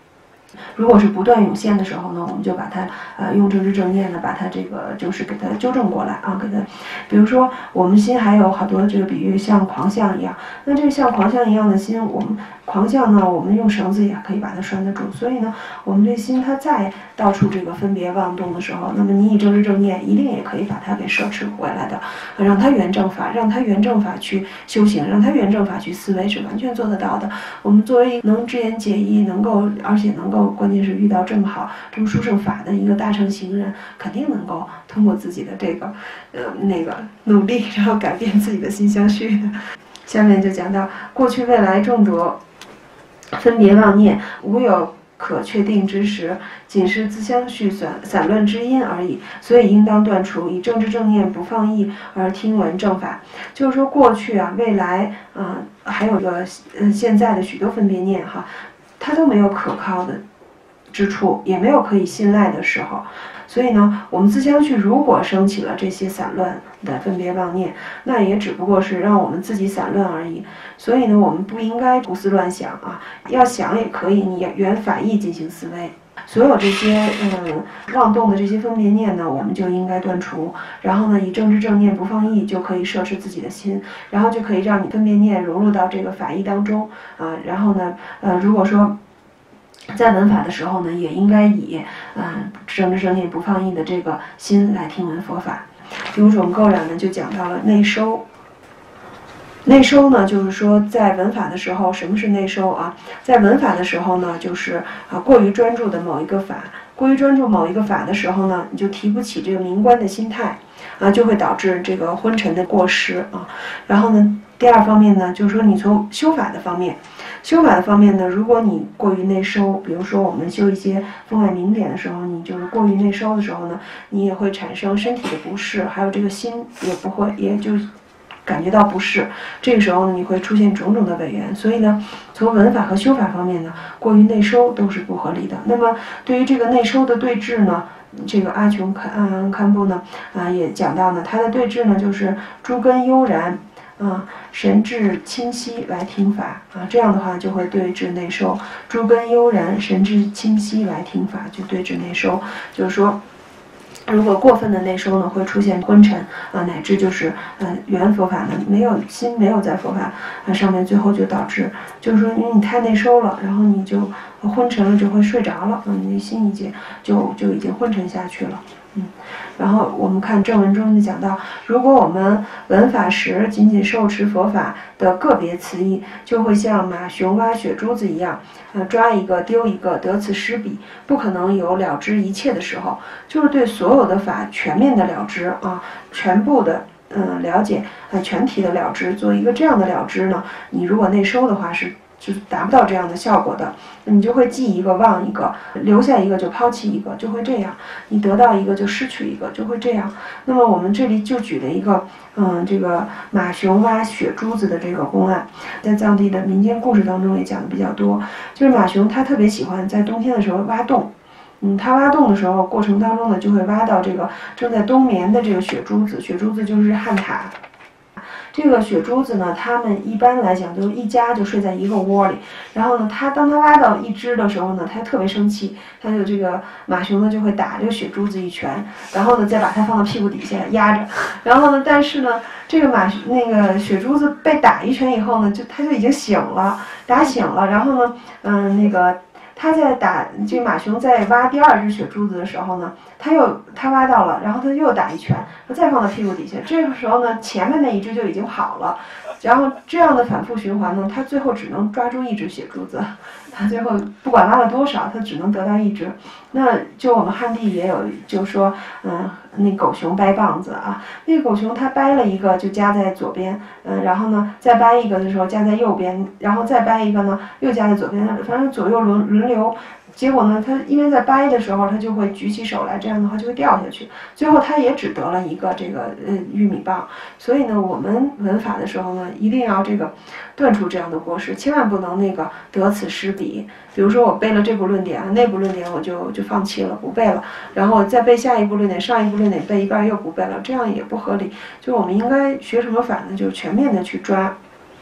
如果是不断涌现的时候呢，我们就把它用正知正念呢，把它这个就是给它纠正过来啊，给它，比如说我们心还有好多这个比喻像狂象一样，那这个像狂象一样的心，我们狂象呢，我们用绳子也可以把它拴得住，所以呢，我们这心它再到处这个分别妄动的时候，那么你以正知正念一定也可以把它给摄持回来的，让它圆正法，让它圆正法去修行，让它圆正法去思维是完全做得到的。我们作为能知言解义，而且能够，关键是遇到这么好、这么殊胜法的一个大乘行人，肯定能够通过自己的这个努力，然后改变自己的心相续的。下面就讲到过去未来众多分别妄念，无有可确定之时，仅是自相续散乱之因而已，所以应当断除，以正知正念不放逸而听闻正法。就是说过去啊、未来还有个现在的许多分别念哈，它都没有可靠的之处，也没有可以信赖的时候。所以呢，我们自相续如果升起了这些散乱的分别妄念，那也只不过是让我们自己散乱而已。所以呢，我们不应该胡思乱想啊，要想也可以，你原法意进行思维。所有这些妄动的这些分别念呢，我们就应该断除。然后呢，以正知正念不放逸，就可以摄持自己的心，然后就可以让你分别念融入到这个法意当中啊。然后呢，如果说在闻法的时候呢，也应该以正知正念不放逸的这个心来听闻佛法。第五种垢染呢，就讲到了内收。内收呢，就是说在闻法的时候，什么是内收啊？在闻法的时候呢，就是过于专注的某一个法，过于专注某一个法的时候呢，你就提不起这个明观的心态啊，就会导致这个昏沉的过失啊。然后呢，第二方面呢，就是说你从修法的方面呢，如果你过于内收，比如说我们修一些分外明点的时候，你就是过于内收的时候呢，你也会产生身体的不适，还有这个心也不会，也就感觉到不适。这个时候呢，你会出现种种的违缘。所以呢，从闻法和修法方面呢，过于内收都是不合理的。那么对于这个内收的对治呢，这个阿琼堪布呢也讲到呢，他的对治呢就是诸根悠然。神志清晰来听法这样的话就会对治内收。诸根悠然，神志清晰来听法，就对治内收。就是说，如果过分的内收呢，会出现昏沉乃至就是原佛法呢心没有在佛法上面，最后就导致就是说，因为你太内收了，然后你就昏沉了，就会睡着了你的心已经就已经昏沉下去了。然后我们看正文中就讲到，如果我们闻法时仅仅受持佛法的个别词义，就会像马熊挖血珠子一样，抓一个丢一个，得此失彼，不可能有了知一切的时候。就是对所有的法全面的了知全部的了解全体的了知，做一个这样的了知呢，你如果内收的话就是达不到这样的效果的，你就会记一个忘一个，留下一个就抛弃一个，就会这样。你得到一个就失去一个，就会这样。那么我们这里就举了一个这个马熊挖血珠子的这个公案，在藏地的民间故事当中也讲的比较多。就是马熊他特别喜欢在冬天的时候挖洞，他挖洞的时候过程当中呢，就会挖到这个正在冬眠的这个血珠子，血珠子就是旱獭。这个血珠子呢，他们一般来讲就是一家就睡在一个窝里。然后呢，当他挖到一只的时候呢，他特别生气，他就这个马熊呢就会打这个血珠子一拳，然后呢再把它放到屁股底下压着。然后呢，但是呢，这个血珠子被打一拳以后呢，他就已经醒了，打醒了。然后呢，他在这个马熊在挖第二只血珠子的时候呢，他挖到了，然后他又打一拳，再放到屁股底下。这个时候呢，前面那一只就已经跑了，然后这样的反复循环呢，他最后只能抓住一只血珠子，他最后不管挖了多少，他只能得到一只。那就我们汉地也有，就说那狗熊掰棒子那个狗熊它掰了一个就夹在左边，然后呢再掰一个的时候夹在右边，然后再掰一个呢又夹在左边，反正左右轮流。结果呢，他因为在掰的时候，他就会举起手来，这样的话就会掉下去。最后他也只得了一个这个玉米棒。所以呢，我们闻法的时候呢，一定要这个断除这样的过失，千万不能得此失彼。比如说我背了这部论点那部论点我就放弃了，不背了，然后再背下一部论点，上一部论点背一半又不背了，这样也不合理。就我们应该学什么法呢？就全面的去抓。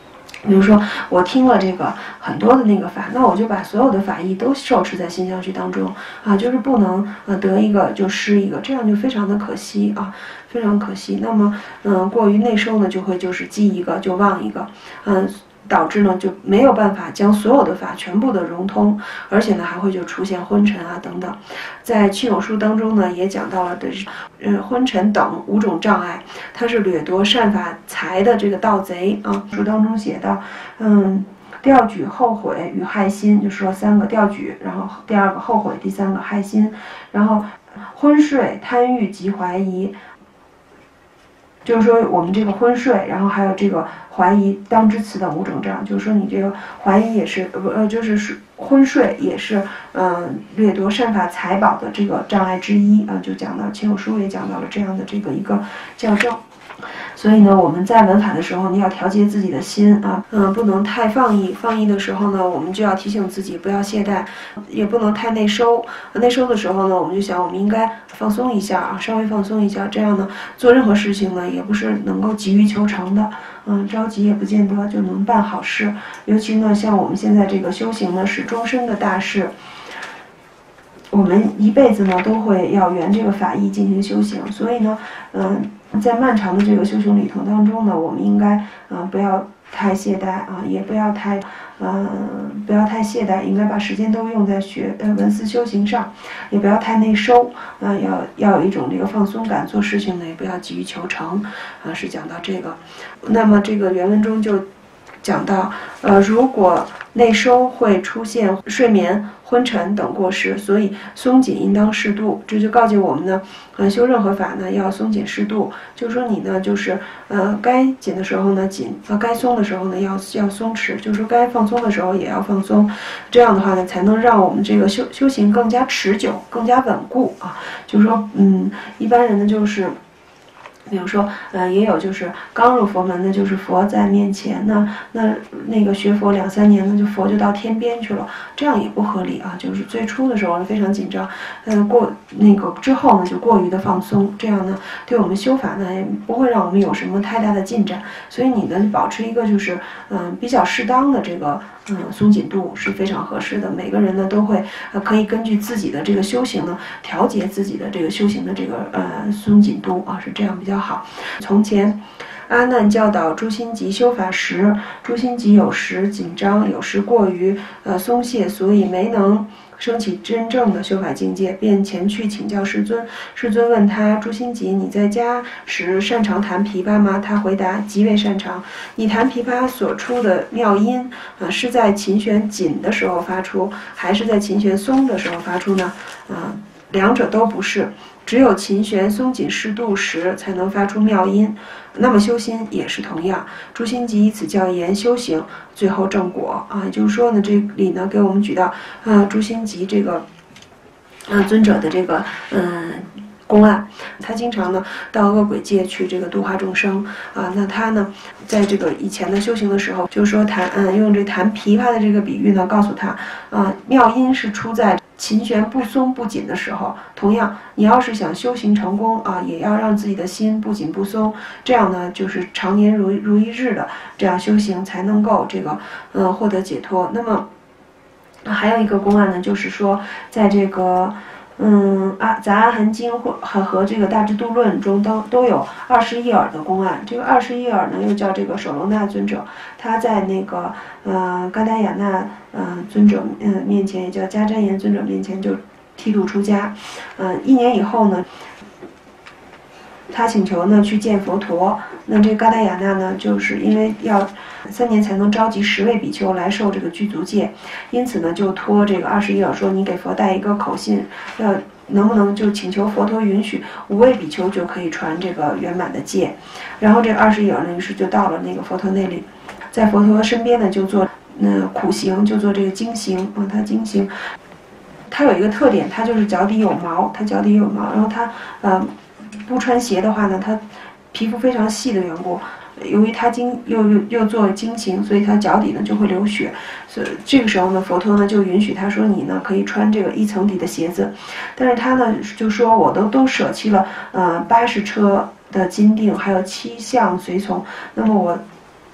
比如说，我听了这个很多的那个法，那我就把所有的法义都受持在心相续当中啊，就是不能得一个就失一个，这样就非常的可惜啊，非常可惜。那么过于内收呢，就会就是记一个就忘一个，导致呢就没有办法将所有的法全部的融通，而且呢还会就出现昏沉啊等等。在契永书当中呢也讲到了的昏沉等5种障碍，它是掠夺善法财的这个盗贼啊。书当中写到，调举后悔与害心，就说3个调举，然后第2个后悔，第3个害心，然后昏睡、贪欲及怀疑。就是说我们这个昏睡，然后还有这个怀疑当知词等5种障碍，就是说你这个怀疑也是就是昏睡也是掠夺善法财宝的这个障碍之一啊，就讲到契永书也讲到了这样的这个一个校正。所以呢，我们在闻法的时候，你要调节自己的心啊，不能太放逸。放逸的时候呢，我们就要提醒自己不要懈怠，也不能太内收。内收的时候呢，我们就想我们应该放松一下啊，稍微放松一下，这样呢，做任何事情呢，也不是能够急于求成的。着急也不见得就能办好事。尤其呢，像我们现在这个修行呢，是终身的大事。我们一辈子呢都会要圆这个法义进行修行，所以呢，在漫长的这个修行旅程当中呢，我们应该不要太懈怠啊，也不要太懈怠，应该把时间都用在闻思修行上，也不要太内收要有一种这个放松感，做事情呢也不要急于求成是讲到这个。那么这个原文中就讲到如果内收会出现睡眠、昏沉等过失，所以松紧应当适度。这就告诫我们呢，修任何法呢要松紧适度。就是说你呢，就是该紧的时候呢紧，该松的时候呢要松弛，就是说该放松的时候也要放松。这样的话呢，才能让我们这个修行更加持久、更加稳固啊。就是说，一般人呢就是。比如说，也有就是刚入佛门的，就是佛在面前，那个学佛2、3年呢，就佛就到天边去了，这样也不合理啊。就是最初的时候呢非常紧张，过那个之后呢就过于的放松，这样呢对我们修法呢也不会让我们有什么太大的进展。所以你呢保持一个就是比较适当的这个松紧度是非常合适的。每个人呢都会可以根据自己的这个修行呢调节自己的这个修行的这个松紧度啊，是这样比较好。从前阿难教导诸心集修法时，诸心集有时紧张，有时过于松懈，所以没能升起真正的修法境界，便前去请教世尊。世尊问他：诸心集，你在家时擅长弹琵琶吗？他回答：极为擅长。你弹琵琶所出的妙音是在琴弦紧的时候发出，还是在琴弦松的时候发出呢？两者都不是。只有琴弦松紧适度时才能发出妙音，那么修心也是同样。诸心集以此教言修行，最后正果啊。也就是说呢，这里呢给我们举到诸心集这个尊者的这个公案，他经常呢到恶鬼界去这个度化众生啊。那他呢在这个以前的修行的时候，就是说用这弹琵琶的这个比喻呢，告诉他妙音是出在琴弦不松不紧的时候。同样，你要是想修行成功也要让自己的心不紧不松，这样呢就是常年如一日的这样修行，才能够这个获得解脱。那么还有一个公案呢，就是说在这个杂阿含经和这个大智度论中都有21耳的公案。这个21耳呢又叫这个首罗那尊者，他在那个嘎达雅那尊者面前，也叫迦旃延尊者面前就剃度出家。1年以后呢，他请求呢去见佛陀。那这嘎达雅那呢，就是因为要3年才能召集10位比丘来受这个具足戒，因此呢就托这个21耳说，你给佛带一个口信，能不能就请求佛陀允许5位比丘就可以传这个圆满的戒。然后这21耳呢，于是就到了那个佛陀那里，在佛陀身边呢就做苦行，就做这个经行他经行，他有一个特点，他就是脚底有毛，然后他不穿鞋的话呢，他皮肤非常细的缘故，由于他又做经行，所以他脚底呢就会流血。所以这个时候呢，佛陀呢就允许他说，你呢可以穿这个1层底的鞋子。但是他呢就说，我都舍弃了80车的金锭，还有7项随从，那么我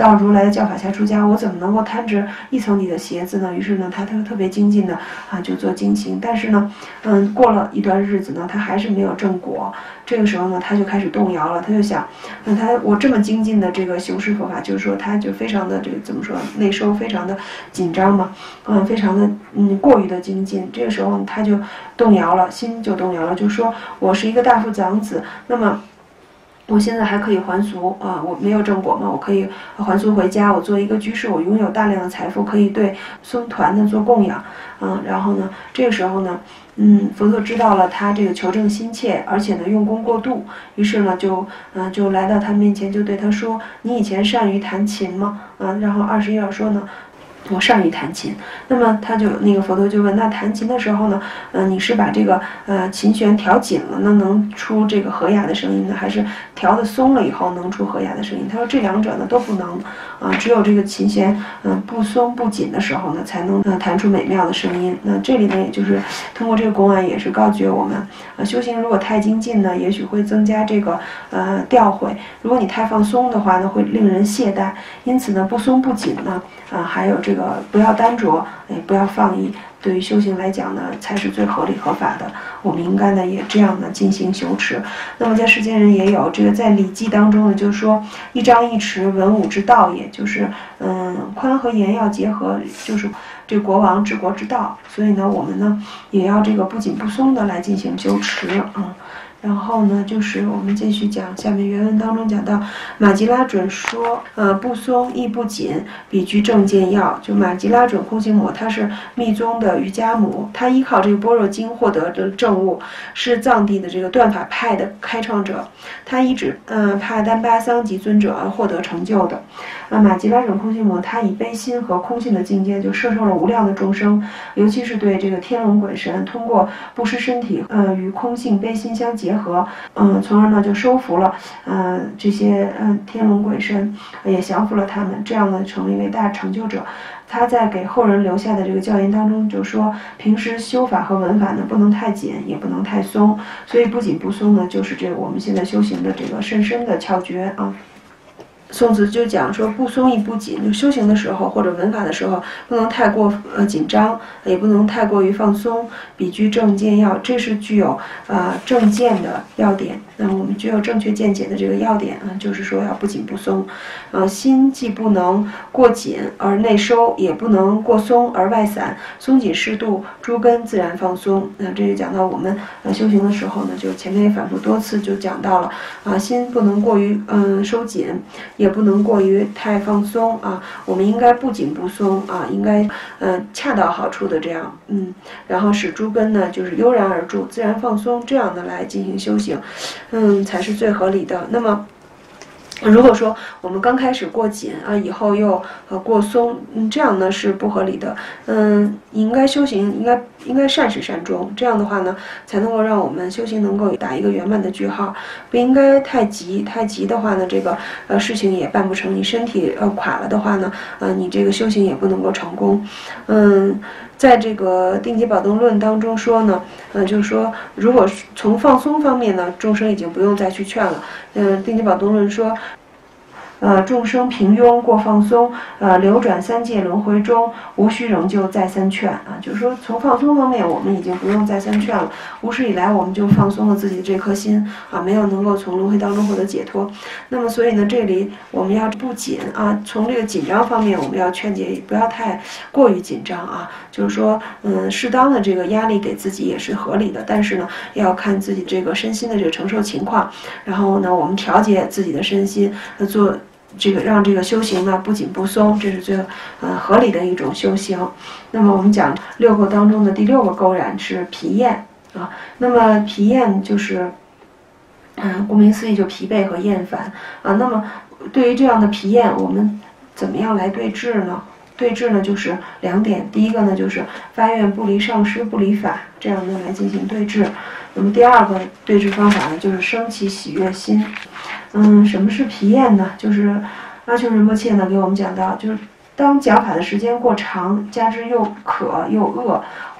到如来的教法下出家，我怎么能够贪着一层你的鞋子呢？于是呢，他特别精进的就做精行。但是呢，过了一段日子呢，他还是没有正果。这个时候呢，他就开始动摇了，他就想，我这么精进的这个修持佛法，就是说他就非常的这个怎么说，内收非常的紧张嘛，非常的过于的精进。这个时候他就动摇了，心就动摇了，就说我是一个大富长子，那么我现在还可以还俗我没有正果嘛，我可以还俗回家，我做一个居士，我拥有大量的财富，可以对僧团呢做供养，然后呢，这个时候呢，佛陀知道了他这个求证心切，而且呢用功过度，于是呢就来到他面前，就对他说：“你以前善于弹琴吗？”然后21说呢，我善于弹琴。那么佛陀就问，那弹琴的时候呢，你是把这个琴弦调紧了，那能出这个和雅的声音呢，还是调的松了以后能出和雅的声音？他说这两者呢都不能只有这个琴弦不松不紧的时候呢，才能弹出美妙的声音。那这里呢，也就是通过这个公案也是告诫我们，修行如果太精进呢，也许会增加这个掉会；如果你太放松的话呢，会令人懈怠。因此呢，不松不紧呢，还有这个不要单着，不要放逸。对于修行来讲呢，才是最合理合法的。我们应该呢也这样呢进行修持。那么在世间人也有这个在《礼记》当中呢，就是说一张一弛，文武之道也，就是宽和严要结合，就是这国王治国之道。所以呢，我们呢也要这个不紧不松的来进行修持然后呢，就是我们继续讲下面原文当中讲到，马吉拉准说，不松亦不紧，比居正见要。就马吉拉准空行母，他是密宗的瑜伽母，他依靠这个般若经获得的证悟，是藏地的这个断法派的开创者，他依止帕丹巴桑吉尊者而获得成就的。马吉拉准空行母，他以悲心和空性的境界，就摄受了无量的众生，尤其是对这个天龙鬼神，通过布施身体，与空性悲心相结合，从而呢就收服了这些天龙鬼神，也降服了他们，这样呢成为伟大成就者。他在给后人留下的这个教言当中就说，平时修法和闻法呢不能太紧，也不能太松，所以不紧不松呢，就是这个我们现在修行的这个甚深的窍诀宋子就讲说，不松亦不紧，就修行的时候或者闻法的时候，不能太过紧张，也不能太过于放松，比居正见要，这是具有正见的要点。那我们具有正确见解的这个要点就是说要不紧不松，心既不能过紧而内收，也不能过松而外散，松紧适度，诸根自然放松。那这就讲到我们修行的时候呢，就前面也反复多次就讲到了心不能过于收紧，也不能过于太放松我们应该不紧不松应该恰到好处的这样然后使诸根呢就是悠然而住，自然放松，这样的来进行修行才是最合理的。那么如果说我们刚开始过紧以后又过松，这样呢是不合理的。应该修行应该善始善终，这样的话呢才能够让我们修行能够打一个圆满的句号。不应该太急，太急的话呢，这个事情也办不成。你身体垮了的话呢，你这个修行也不能够成功。在这个定解宝灯论当中说呢，就是说，如果从放松方面呢，众生已经不用再去劝了。定解宝灯论说，众生平庸过放松，流转三界轮回中，无需仍旧再三劝就是说从放松方面，我们已经不用再三劝了。无始以来，我们就放松了自己的这颗心没有能够从轮回当中获得解脱。那么，所以呢，这里我们要不紧从这个紧张方面，我们要劝解，不要太过于紧张就是说，适当的这个压力给自己也是合理的，但是呢，要看自己这个身心的这个承受情况，然后呢，我们调节自己的身心，做这个让这个修行呢不紧不松，这是最合理的一种修行。那么我们讲六垢当中的第6个垢染是疲厌那么疲厌就是顾名思义就疲惫和厌烦那么对于这样的疲厌，我们怎么样来对治呢？对治呢就是2点，第一个呢就是发愿不离上师不离法，这样呢来进行对治。那么第2个对治方法呢就是升起喜悦心。什么是疲厌呢？就是阿穷仁波切呢给我们讲到，就是当讲法的时间过长，加之又渴又饿，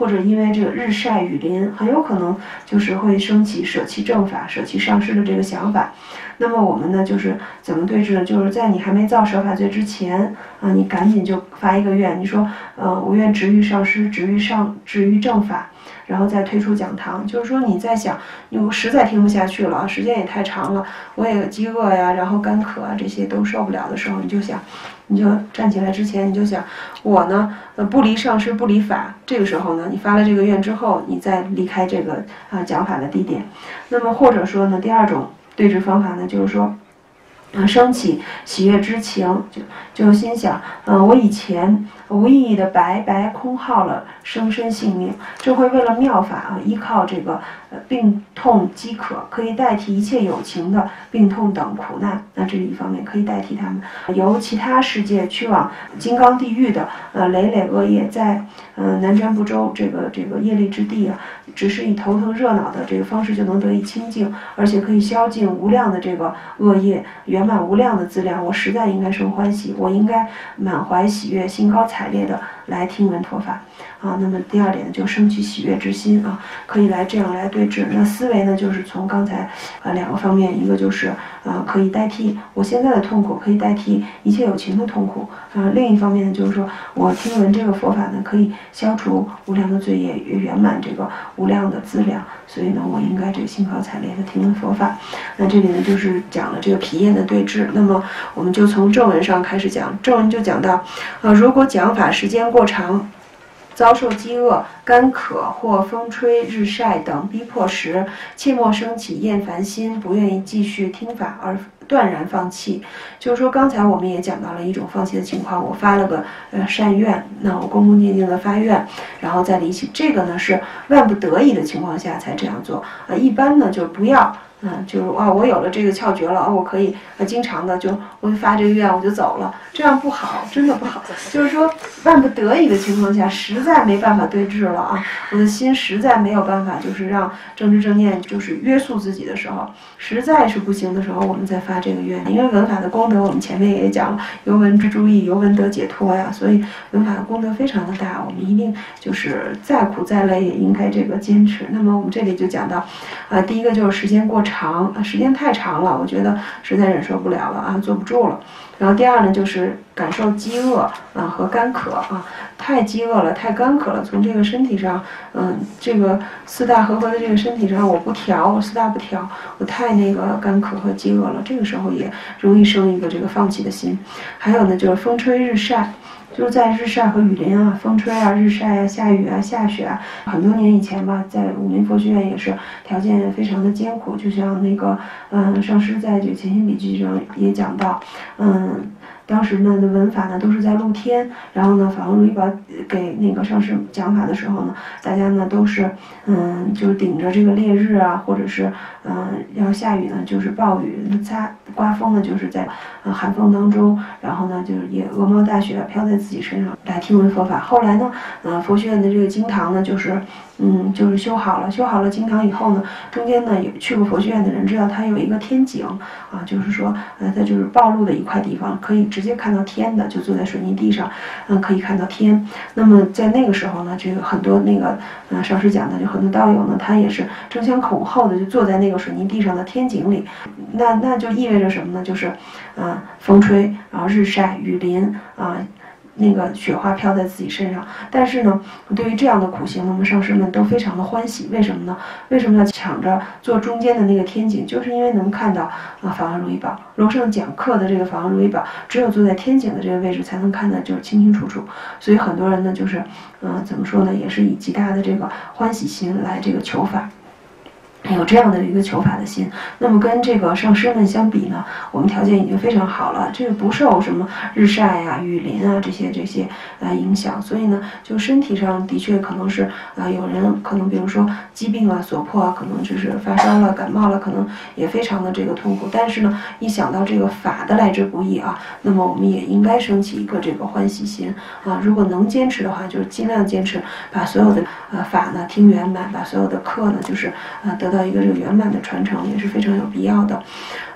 或者因为这个日晒雨淋，很有可能就是会升起舍弃正法、舍弃上师的这个想法。那么我们呢，就是怎么对治呢？就是在你还没造舍法罪之前啊，你赶紧就发一个愿，你说我愿执于上师，执于正法。然后再退出讲堂，就是说你在想，我实在听不下去了，时间也太长了，我也饥饿呀，然后干渴啊，这些都受不了的时候，你就站起来之前，你就想，我呢，不离上师，不离法。这个时候呢，你发了这个愿之后，你再离开这个讲法的地点。那么或者说呢，第二种对治方法呢，就是说。升起喜悦之情，就心想，我以前无意义的白白空耗了生身性命，这会为了妙法啊，依靠这个病痛饥渴，可以代替一切有情的病痛等苦难。那这一方面可以代替他们，由其他世界去往金刚地狱的累累恶业，在南瞻部洲这个业力之地啊，只是以头疼热恼的这个方式就能得以清净，而且可以消尽无量的这个恶业，圆满无量的资粮。我实在应该生欢喜，我应该满怀喜悦，兴高采烈的来听闻佛法啊。那么第二点呢，就升起喜悦之心啊，可以这样来对治。那思维呢，就是从刚才两个方面，一个就是可以代替我现在的痛苦，可以代替一切有情的痛苦啊。另一方面呢，就是说我听闻这个佛法呢，可以消除无量的罪业，圆满这个无量的资粮。所以呢，我应该这个兴高采烈的听闻佛法。那这里呢，就是讲了这个疲厌的对治。那么我们就从正文上开始讲，正文就讲到，如果讲法时间过长，遭受饥饿、干渴或风吹日晒等逼迫时，切莫生起厌烦心，不愿意继续听法而断然放弃。就是说，刚才我们也讲到了一种放弃的情况，我发了个善愿，那我恭恭敬敬的发愿，然后再离起。这个呢是万不得已的情况下才这样做一般呢就不要。就是我有了这个窍诀了我可以经常的我就发这个愿我就走了，这样不好，真的不好。就是说万不得已的情况下，实在没办法对治了啊，我的心实在没有办法，就是让正知正念就是约束自己的时候，实在是不行的时候，我们再发这个愿。因为闻法的功德，我们前面也讲了，由闻知诸意，由闻得解脱呀，所以闻法的功德非常的大，我们一定就是再苦再累也应该这个坚持。那么我们这里就讲到第一个就是时间过长，时间太长了，我觉得实在忍受不了了坐不住了。然后第二呢，就是感受饥饿和干渴太饥饿了，太干渴了，从这个身体上，这个四大和合的这个身体上，我不调，我四大不调，我太那个干渴和饥饿了，这个时候也容易生一个这个放弃的心。还有呢，就是风吹日晒。就是在日晒和雨淋风吹日晒下雨下雪很多年以前吧，在武林佛学院也是条件非常的艰苦，就像那个上师在这个前行笔记上也讲到，当时呢的文法呢都是在露天，然后呢法王如意宝给那个上师讲法的时候呢，大家呢都是就是顶着这个烈日或者是要下雨呢就是暴雨，刮风呢就是在寒风当中，然后呢就是也鹅毛大雪飘在自己身上来听闻佛法。后来呢佛学院的这个经堂呢就是修好了经堂以后呢，中间呢有去过佛学院的人知道它有一个天井就是说它就是暴露的一块地方，可以直接看到天的，就坐在水泥地上可以看到天。那么在那个时候呢，这个很多那个上师讲的就很多道友呢，他也是争先恐后的就坐在那个水泥地上的天井里。那就意味着什么呢？就是风吹日晒雨淋那个雪花飘在自己身上。但是呢，对于这样的苦行，我们上师们都非常的欢喜。为什么呢？为什么要抢着坐中间的那个天井？就是因为能看到法王如意宝楼上讲课的这个法王如意宝，只有坐在天井的这个位置才能看得就是清清楚楚。所以很多人呢，就是怎么说呢，也是以极大的这个欢喜心来这个求法。有这样的一个求法的心，那么跟这个上师们相比呢，我们条件已经非常好了，这个不受什么日晒雨淋这些影响，所以呢，就身体上的确可能是有人可能比如说疾病所迫可能就是发烧了、感冒了，可能也非常的这个痛苦。但是呢，一想到这个法的来之不易那么我们也应该升起一个这个欢喜心如果能坚持的话，就是尽量坚持，把所有的法呢听圆满，把所有的课呢就是得到一个这个圆满的传承，也是非常有必要的。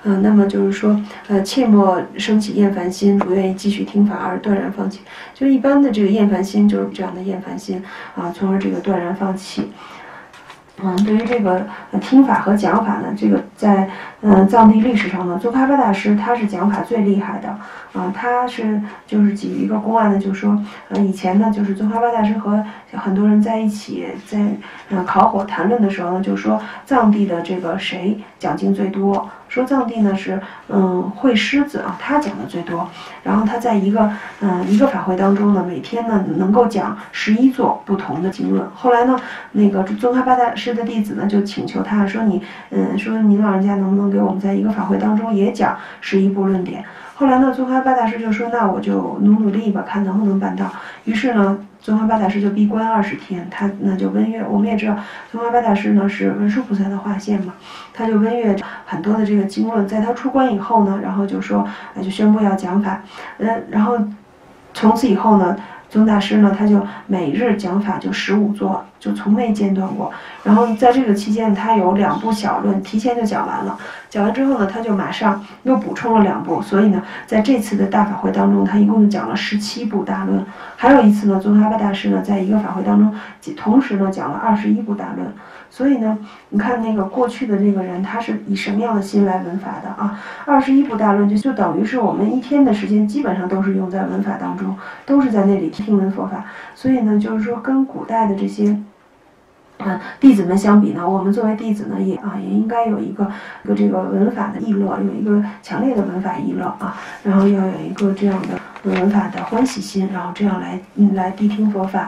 那么就是说，切莫生起厌烦心，不愿意继续听法而断然放弃。就一般的这个厌烦心就是这样的厌烦心从而这个断然放弃。对于这个听法和讲法呢，这个在藏地历史上呢，宗喀巴大师他是讲法最厉害的他是就是举一个公案呢，就是说以前呢，就是宗喀巴大师和很多人在一起在烤火谈论的时候呢，就说藏地的这个谁讲经最多，说藏地呢是慧狮子他讲的最多，然后他在一个法会当中呢，每天呢能够讲11座不同的经论。后来呢，那个宗喀巴大师的弟子呢就请求他说说您老人家能不能给我们在一个法会当中也讲11部论点。后来呢，宗喀巴大师就说那我就努力吧，看能不能办到。于是呢，宗喀巴大师就闭关20天，他那就温阅。我们也知道，宗喀巴大师呢是文殊菩萨的化现嘛，他就温阅很多的这个经论。在他出关以后呢，然后就说就宣布要讲法，然后从此以后呢，宗大师呢他就每日讲法就15座，就从没间断过。然后在这个期间，他有2部小论提前就讲完了，讲完之后呢，他就马上又补充了2部，所以呢，在这次的大法会当中，他一共就讲了17部大论。还有一次呢，宗喀巴大师呢在一个法会当中同时呢讲了21部大论。所以呢，你看那个过去的这个人，他是以什么样的心来闻法的？21部大论就等于是我们一天的时间基本上都是用在闻法当中，都是在那里听闻佛法。所以呢，就是说跟古代的这些弟子们相比呢，我们作为弟子呢，也应该有一个这个闻法的意乐，有一个强烈的闻法意乐然后要有一个这样的闻法的欢喜心，然后这样来谛听佛法。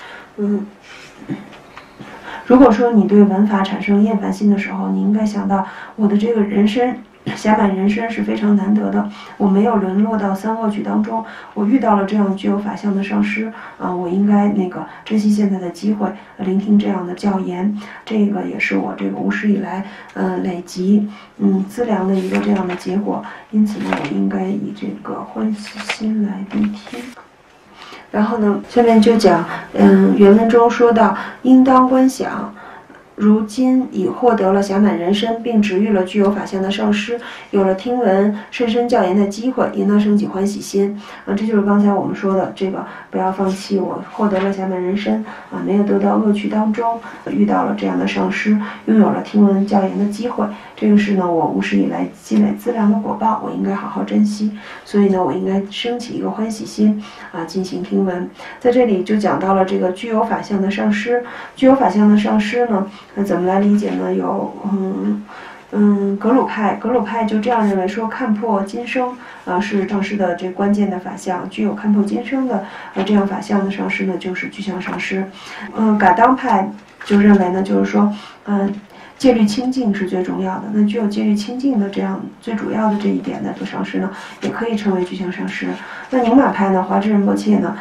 如果说你对闻法产生厌烦心的时候，你应该想到我的这个人身暇满人身是非常难得的，我没有沦落到三恶趣当中，我遇到了这样具有法相的上师我应该珍惜现在的机会，聆听这样的教言，这个也是我这个无始以来累积资粮的一个这样的结果。因此呢，我应该以这个欢喜心来谛听。然后呢，下面就讲原文中说到，应当观想。如今已获得了暇满人身，并值遇了具有法相的上师，有了听闻甚深教言的机会，应当升起欢喜心这就是刚才我们说的这个不要放弃。我获得了暇满人身没有得到恶趣当中，遇到了这样的上师，拥有了听闻教言的机会，这个是呢我无始以来积累资粮的果报，我应该好好珍惜。所以呢，我应该升起一个欢喜心进行听闻。在这里就讲到了这个具有法相的上师，具有法相的上师呢。怎么来理解呢？有格鲁派就这样认为说，看破今生是上师的这关键的法相，具有看破今生的这样法相的上师呢，就是具相上师。噶当派就认为呢，就是说戒律清净是最重要的。那具有戒律清净的这样最主要的这一点的这个上师呢，也可以称为具相上师。那宁玛派呢，华智仁波切呢，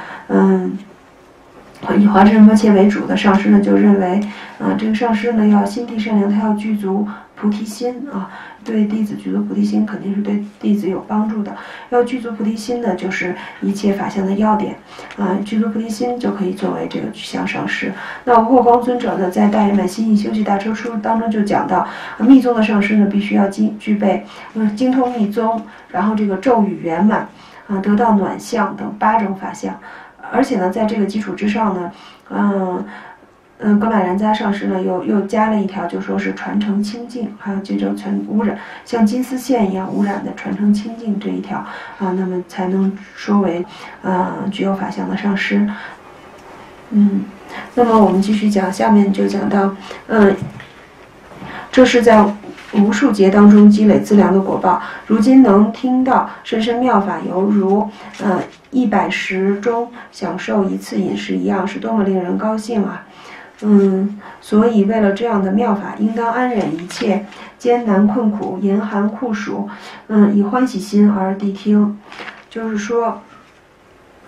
以华智仁波切为主的上师呢，就认为这个上师呢要心地善良，他要具足菩提心对弟子具足菩提心肯定是对弟子有帮助的。要具足菩提心呢，就是一切法相的要点具足菩提心就可以作为这个具相上师。那无过光尊者呢，在《大圆满心意修习大车书》当中就讲到，密宗的上师呢必须要具备精通密宗，然后这个咒语圆满得到暖相等8种法相。而且呢，在这个基础之上呢，噶玛然扎上师呢又加了一条，就说是传承清净，还有这种污染，像金丝线一样污染的传承清净这一条那么才能说为具有法相的上师。那么我们继续讲，下面就讲到这是在无数劫当中积累资粮的果报，如今能听到深深妙法，犹如100食中享受1次饮食一样，是多么令人高兴所以为了这样的妙法，应当安忍一切艰难困苦、严寒酷暑以欢喜心而谛听。就是说，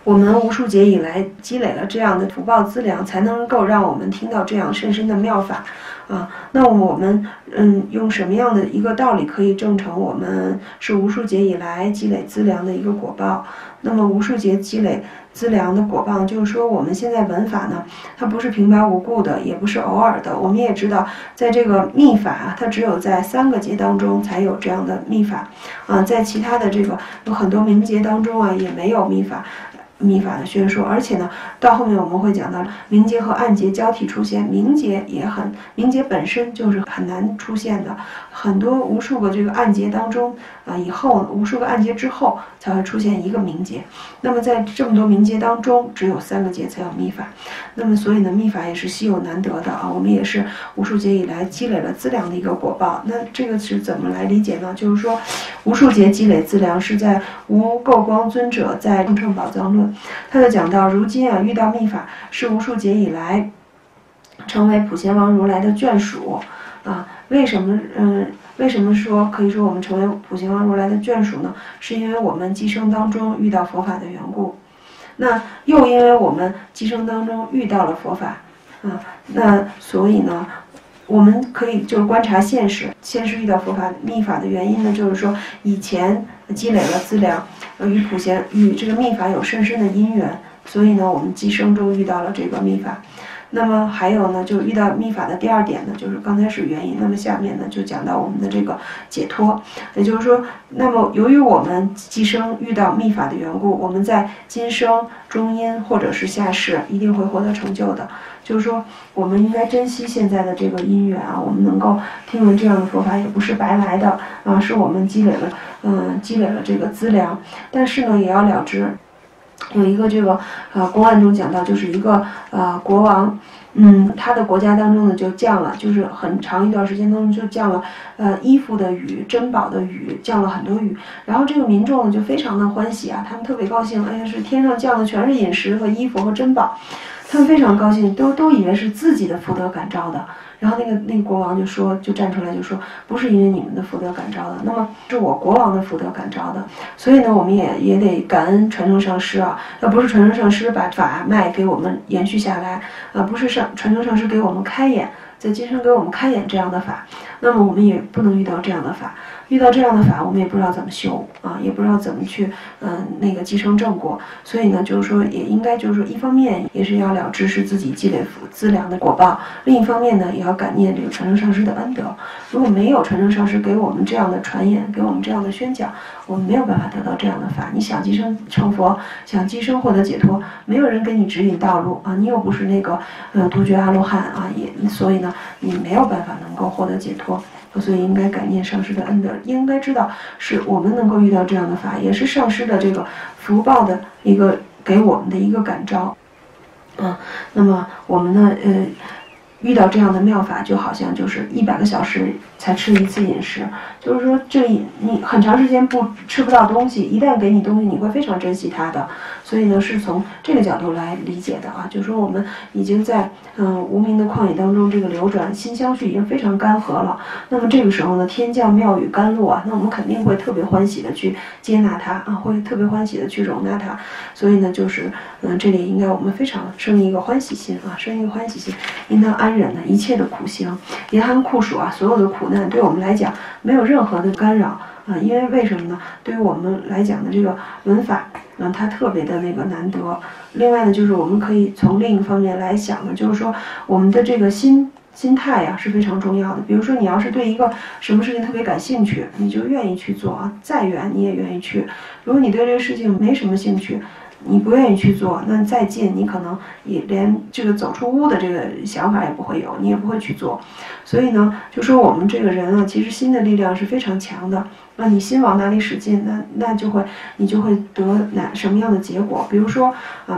我们无数劫以来积累了这样的福报资粮，才能够让我们听到这样甚深的妙法啊。那我们用什么样的一个道理可以证成我们是无数劫以来积累资粮的一个果报？那么无数劫积累资粮的果报，就是说我们现在闻法呢，它不是平白无故的，也不是偶尔的。我们也知道，在这个密法啊，它只有在3个劫当中才有这样的密法啊，在其他的这个有很多名劫当中啊，也没有密法的宣说。而且呢，到后面我们会讲到明劫和暗劫交替出现，明劫本身就是很难出现的，很多无数个这个暗劫当中以后无数个暗劫之后才会出现一个明劫。那么在这么多明劫当中，只有3个劫才有密法。那么所以呢，密法也是稀有难得的啊，我们也是无数劫以来积累了资粮的一个果报。那这个是怎么来理解呢？就是说，无数劫积累资粮是在无垢光尊者在《正称宝藏论》他就讲到，如今啊遇到密法是无数劫以来成为普贤王如来的眷属啊。为什么说可以说我们成为普贤王如来的眷属呢？是因为我们今生当中遇到佛法的缘故。那又因为我们今生当中遇到了佛法啊，那所以呢，我们可以就是观察现实遇到佛法密法的原因呢，就是说以前积累了资粮，与这个密法有甚深的因缘，所以呢，我们今生中遇到了这个密法。那么还有呢，就是遇到密法的第2点呢，就是刚才是原因，那么下面呢就讲到我们的这个解脱。也就是说，那么由于我们今生遇到密法的缘故，我们在今生中阴或者是下世一定会获得成就的。就是说，我们应该珍惜现在的这个因缘啊，我们能够听闻这样的佛法也不是白来的啊，是我们积累了这个资粮。但是呢，也要了知。有一个这个公案中讲到，就是一个国王，他的国家当中呢就降了，就是很长一段时间当中就降了衣服的雨、珍宝的雨，降了很多雨。然后这个民众呢就非常的欢喜啊，他们特别高兴，哎呀，是天上降的全是饮食和衣服和珍宝，他们非常高兴，都以为是自己的福德感召的。然后那个国王就站出来就说，不是因为你们的福德感召的，那么是我国王的福德感召的。所以呢，我们也得感恩传承上师啊，要不是传承上师把法脉给我们延续下来，不是传承上师给我们开眼，在今生给我们开眼这样的法，那么我们也不能遇到这样的法。遇到这样的法，我们也不知道怎么修啊，也不知道怎么去继承正果。所以呢，就是说也应该就是说，一方面也是要了知是自己积累资粮的果报，另一方面呢，也要感念这个传承上师的恩德。如果没有传承上师给我们这样的传言，给我们这样的宣讲，我们没有办法得到这样的法。你想今生成佛，想今生获得解脱，没有人给你指引道路啊，你又不是那个独觉阿罗汉啊，所以呢，你没有办法能够获得解脱。所以应该感念上师的恩德，应该知道是我们能够遇到这样的法，也是上师的这个福报的一个给我们的一个感召那么我们呢遇到这样的妙法，就好像就是100个小时才吃一次饮食，就是说你很长时间吃不到东西，一旦给你东西，你会非常珍惜它的。所以呢，是从这个角度来理解的啊，就是说我们已经在无名的旷野当中这个流转，心相续已经非常干涸了。那么这个时候呢，天降妙雨甘露啊，那我们肯定会特别欢喜的去接纳它啊，会特别欢喜的去容纳它。所以呢，就是这里应该我们非常生一个欢喜心啊，生一个欢喜心，应当安忍呢一切的苦行，严寒酷暑啊，所有的苦难对我们来讲没有任何的干扰因为为什么呢？对于我们来讲的这个闻法它特别的那个难得。另外呢，就是我们可以从另一方面来想呢，就是说我们的这个心态呀是非常重要的。比如说你要是对一个什么事情特别感兴趣，你就愿意去做啊，再远你也愿意去。如果你对这个事情没什么兴趣，你不愿意去做，那再近你可能也连这个走出屋的这个想法也不会有，你也不会去做。所以呢，就说我们这个人啊，其实心的力量是非常强的。那你心往哪里使劲，那你就会得什么样的结果？比如说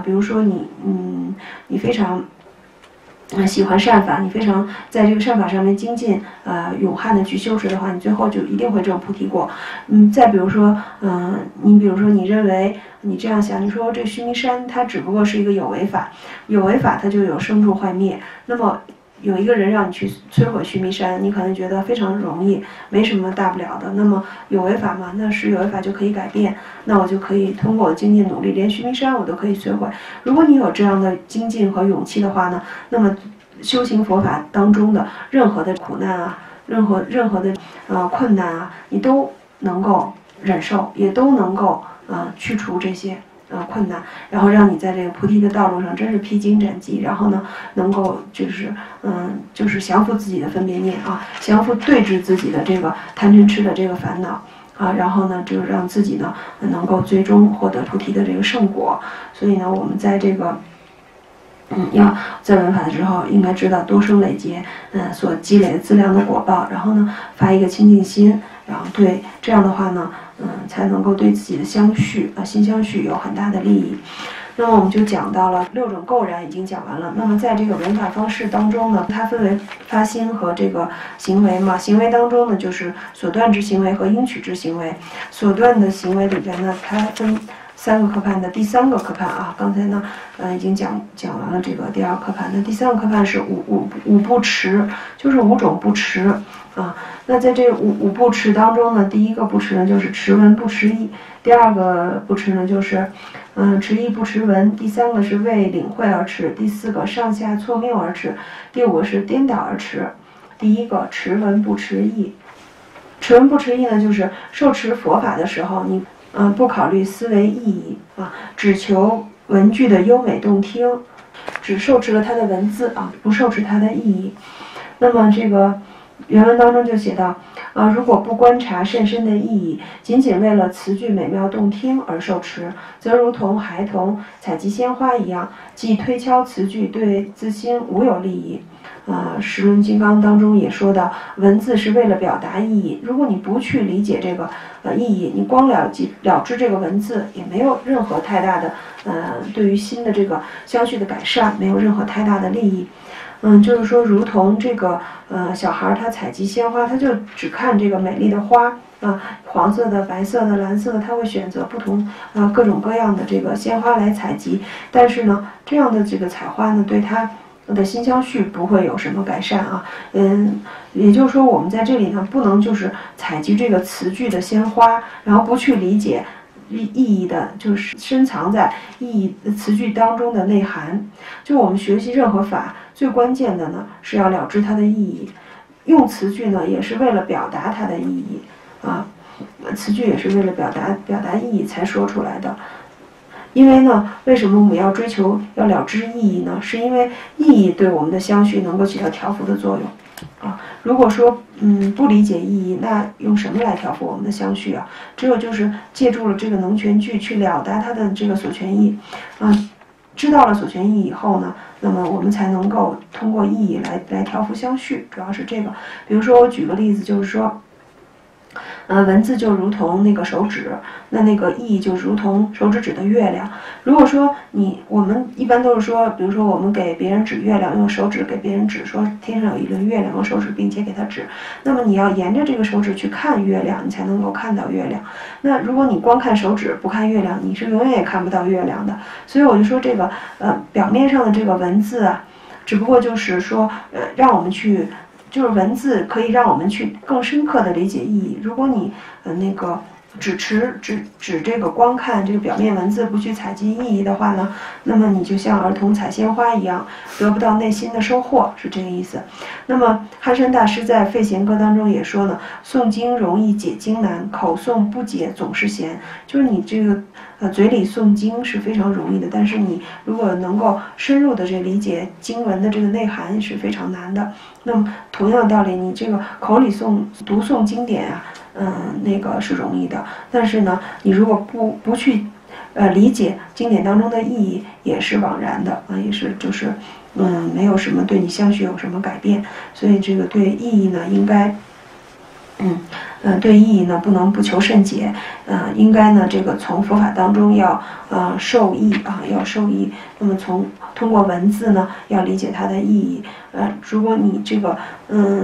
你非常喜欢善法，你非常在这个善法上面精进勇悍的去修持的话，你最后就一定会证菩提果。再比如说你比如说你认为你这样想，你说这须弥山它只不过是一个有为法，有为法它就有生住坏灭，那么有一个人让你去摧毁须弥山，你可能觉得非常容易，没什么大不了的。那么有为法嘛，那是有为法就可以改变，那我就可以通过我精进努力，连须弥山我都可以摧毁。如果你有这样的精进和勇气的话呢，那么修行佛法当中的任何的苦难啊，任何的困难啊，你都能够忍受，也都能够去除这些困难，然后让你在这个菩提的道路上真是披荆斩棘，然后呢能够就是降服自己的分别念啊，降服对治自己的这个贪嗔痴的这个烦恼啊，然后呢就让自己呢能够最终获得菩提的这个圣果。所以呢我们在这个要在闻法的时候，应该知道多生累劫所积累的资粮的果报，然后呢发一个清净心，然后对这样的话呢才能够对自己的心相续有很大的利益。那么我们就讲到了6种垢染已经讲完了。那么在这个闻法方式当中呢，它分为发心和这个行为嘛。行为当中呢，就是所断之行为和应取之行为。所断的行为里边呢，它分3个科判的第3个科判啊，刚才呢已经讲完了这个第2科判的第3个科判是五不持，就是5种不持啊。那在这五不持当中呢，第1个不持呢就是持闻不持义，第2个不持呢就是持义不持闻，第3个是为领会而持，第4个上下错谬而持，第5个是颠倒而持。第1个持闻不持义，持闻不持义呢，就是受持佛法的时候，你不考虑思维意义啊，只求文句的优美动听，只受持了它的文字啊，不受持它的意义。那么这个原文当中就写到如果不观察甚深的意义，仅仅为了词句美妙动听而受持，则如同孩童采集鲜花一样，即推敲词句，对自心无有利益。十轮金刚当中也说到，文字是为了表达意义，如果你不去理解这个意义，你光了知这个文字，也没有任何太大的对于心的这个相续的改善，没有任何太大的利益。就是说，如同这个小孩他采集鲜花，他就只看这个美丽的花黄色的、白色的、蓝色的，他会选择不同各种各样的这个鲜花来采集。但是呢，这样的这个采花呢，对他的心相续不会有什么改善啊。也就是说，我们在这里呢，不能就是采集这个词句的鲜花，然后不去理解意义的，就是深藏在词句当中的内涵。就我们学习任何法，最关键的呢是要了知它的意义。用词句呢，也是为了表达它的意义啊。词句也是为了表达意义才说出来的。因为呢，为什么我们要追求要了知意义呢？是因为意义对我们的相续能够起到调伏的作用啊。如果说不理解意义，那用什么来调伏我们的相续啊？只有就是借助了这个能全句去了达它的这个所全义知道了所全义以后呢，那么我们才能够通过意义来调伏相续，主要是这个。比如说我举个例子，就是说文字就如同那个手指，那个意义就如同手指指的月亮。如果说我们一般都是说，比如说我们给别人指月亮，用手指给别人指，说天上有一轮月亮，用手指并且给他指，那么你要沿着这个手指去看月亮，你才能够看到月亮。那如果你光看手指不看月亮，你是永远也看不到月亮的。所以我就说这个表面上的这个文字啊，只不过就是说让我们去。就是文字可以让我们去更深刻的理解意义。如果你那个只这个光看这个表面文字，不去采集意义的话呢，那么你就像儿童采鲜花一样，得不到内心的收获，是这个意思。那么憨山大师在《废贤歌》当中也说呢，诵经容易解经难，口诵不解总是闲。就是你这个嘴里诵经是非常容易的，但是你如果能够深入的这理解经文的这个内涵是非常难的。那么同样道理，你这个口里读诵经典啊，那个是容易的，但是呢，你如果不去理解经典当中的意义，也是枉然的啊，也是就是没有什么对你相续有什么改变。所以这个对意义呢，应该对意义呢不能不求甚解，应该呢这个从佛法当中要受益啊，要受益。那么通过文字呢要理解它的意义。如果你这个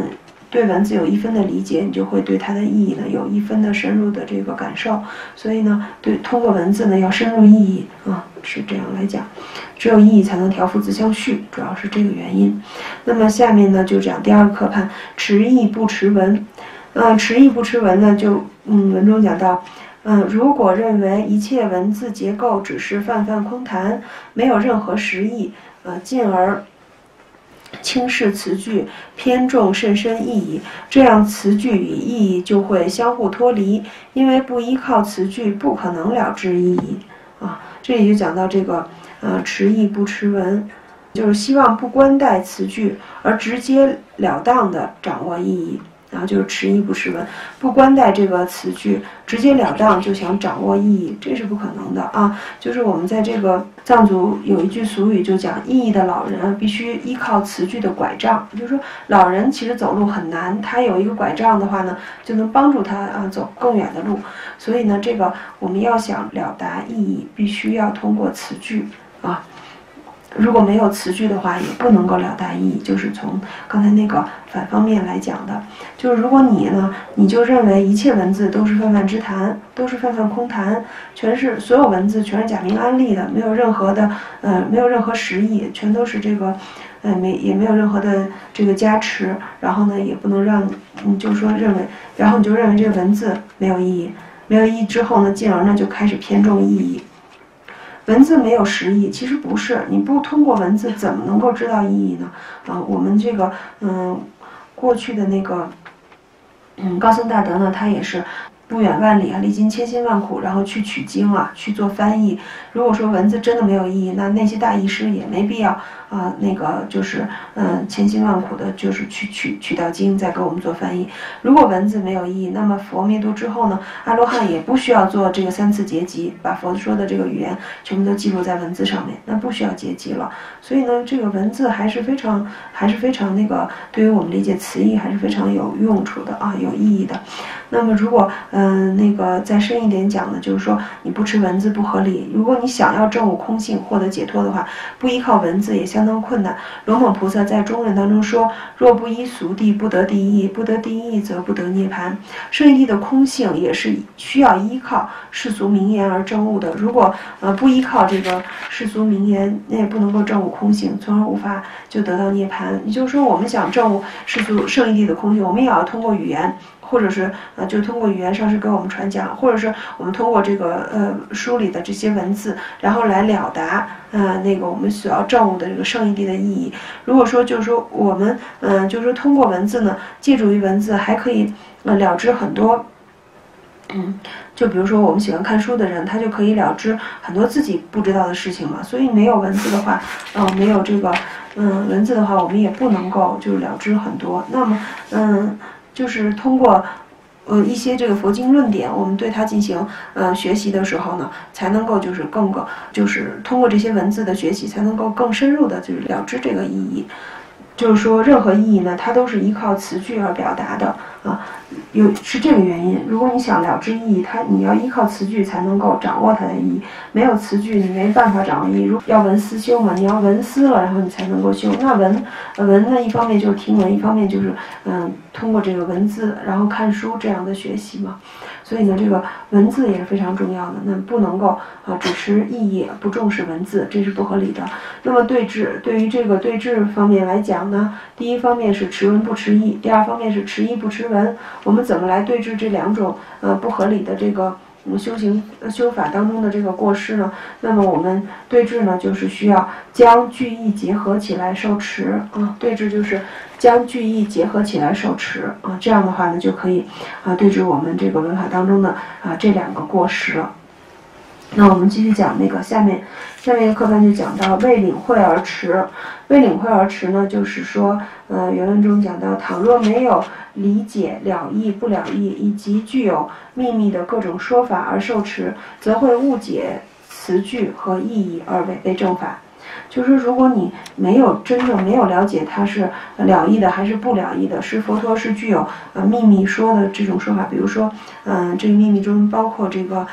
对文字有一分的理解，你就会对它的意义呢有一分的深入的这个感受。所以呢，通过文字呢要深入意义啊，是这样来讲。只有意义才能调伏字相续，主要是这个原因。那么下面呢就讲第二个课判，持义不持文。持义不持文呢，就文中讲到。如果认为一切文字结构只是泛泛空谈，没有任何实意，进而轻视词句，偏重甚深意义，这样词句与意义就会相互脱离，因为不依靠词句，不可能了知意义。这里就讲到这个持义不持文，就是希望不关待词句，而直截了当地掌握意义。然后就是持义不持文，不关待这个词句，直截了当就想掌握意义，这是不可能的啊！就是我们在这个藏族有一句俗语，就讲意义的老人必须依靠词句的拐杖，就是说老人其实走路很难，他有一个拐杖的话呢，就能帮助他走更远的路。所以呢，这个我们要想了达意义，必须要通过词句啊。如果没有词句的话，也不能够了达意义。就是从刚才那个反方面来讲的，就是如果你就认为一切文字都是泛泛之谈，都是泛泛空谈，所有文字全是假名安利的，没有任何实意，全都是这个，也没有任何的这个加持。然后呢，也不能让你就说然后你就认为这个文字没有意义，没有意义之后呢，进而呢就开始偏重意义。文字没有实意，其实不是，你不通过文字怎么能够知道意义呢？我们这个过去的那个高僧大德呢，他也是不远万里历经千辛万苦，然后去取经去做翻译。如果说文字真的没有意义，那些大译师也没必要就是千辛万苦的，就是去取到经再给我们做翻译。如果文字没有意义，那么佛灭度之后呢，阿罗汉也不需要做这个3次结集，把佛说的这个语言全部都记录在文字上面，那不需要结集了。所以呢，这个文字还是非常那个对于我们理解词义还是非常有用处的有意义的。那么如果那个再深一点讲呢，就是说你不持文字不合理。如果你想要证悟空性获得解脱的话，不依靠文字也相当困难。龙猛菩萨在中论当中说，若不依俗谛，不得第一义，不得第一义则不得涅槃。圣义谛的空性也是需要依靠世俗名言而证悟的。如果不依靠这个世俗名言，那也不能够证悟空性，从而无法就得到涅槃。也就是说，我们想证悟世俗圣义谛的空性，我们也要通过语言，或者是就通过语言上师给我们传讲，或者是我们通过这个书里的这些文字，然后来了达那个我们所要证悟的这个圣义谛的意义。如果说就是说我们就是说通过文字呢，借助于文字还可以了知很多。就比如说我们喜欢看书的人，他就可以了知很多自己不知道的事情嘛。所以没有文字的话，没有这个文字的话，我们也不能够就了知很多。那么就是通过一些这个佛经论点，我们对它进行学习的时候呢，才能够就是就是通过这些文字的学习，才能够更深入的就是了知这个意义。就是说任何意义呢，它都是依靠词句而表达的是这个原因。如果你想了知意义，你要依靠词句才能够掌握它的意义，没有词句你没办法掌握意义。要文思修嘛，你要文思了，然后你才能够修。那文呢，一方面就是听闻，一方面就是通过这个文字，然后看书这样的学习嘛。所以呢，这个文字也是非常重要的，那不能够只持意义不重视文字，这是不合理的。那么对于这个对治方面来讲呢，第一方面是持文不持义，第二方面是持义不持文。我们怎么来对治这两种不合理的这个修法当中的这个过失呢？那么我们对治呢，就是需要将句意结合起来受持对治就是将句意结合起来受持这样的话呢，就可以对治我们这个文法当中的这两个过失了。那我们继续讲那个下面一个课本就讲到未领会而持。未领会而持呢，就是说原文中讲到，倘若没有理解了义不了义，以及具有秘密的各种说法而受持，则会误解词句和意义而违背正法。就是如果你真正没有了解它是了义的还是不了义的，是佛陀是具有秘密说的这种说法，比如说这个秘密中包括这个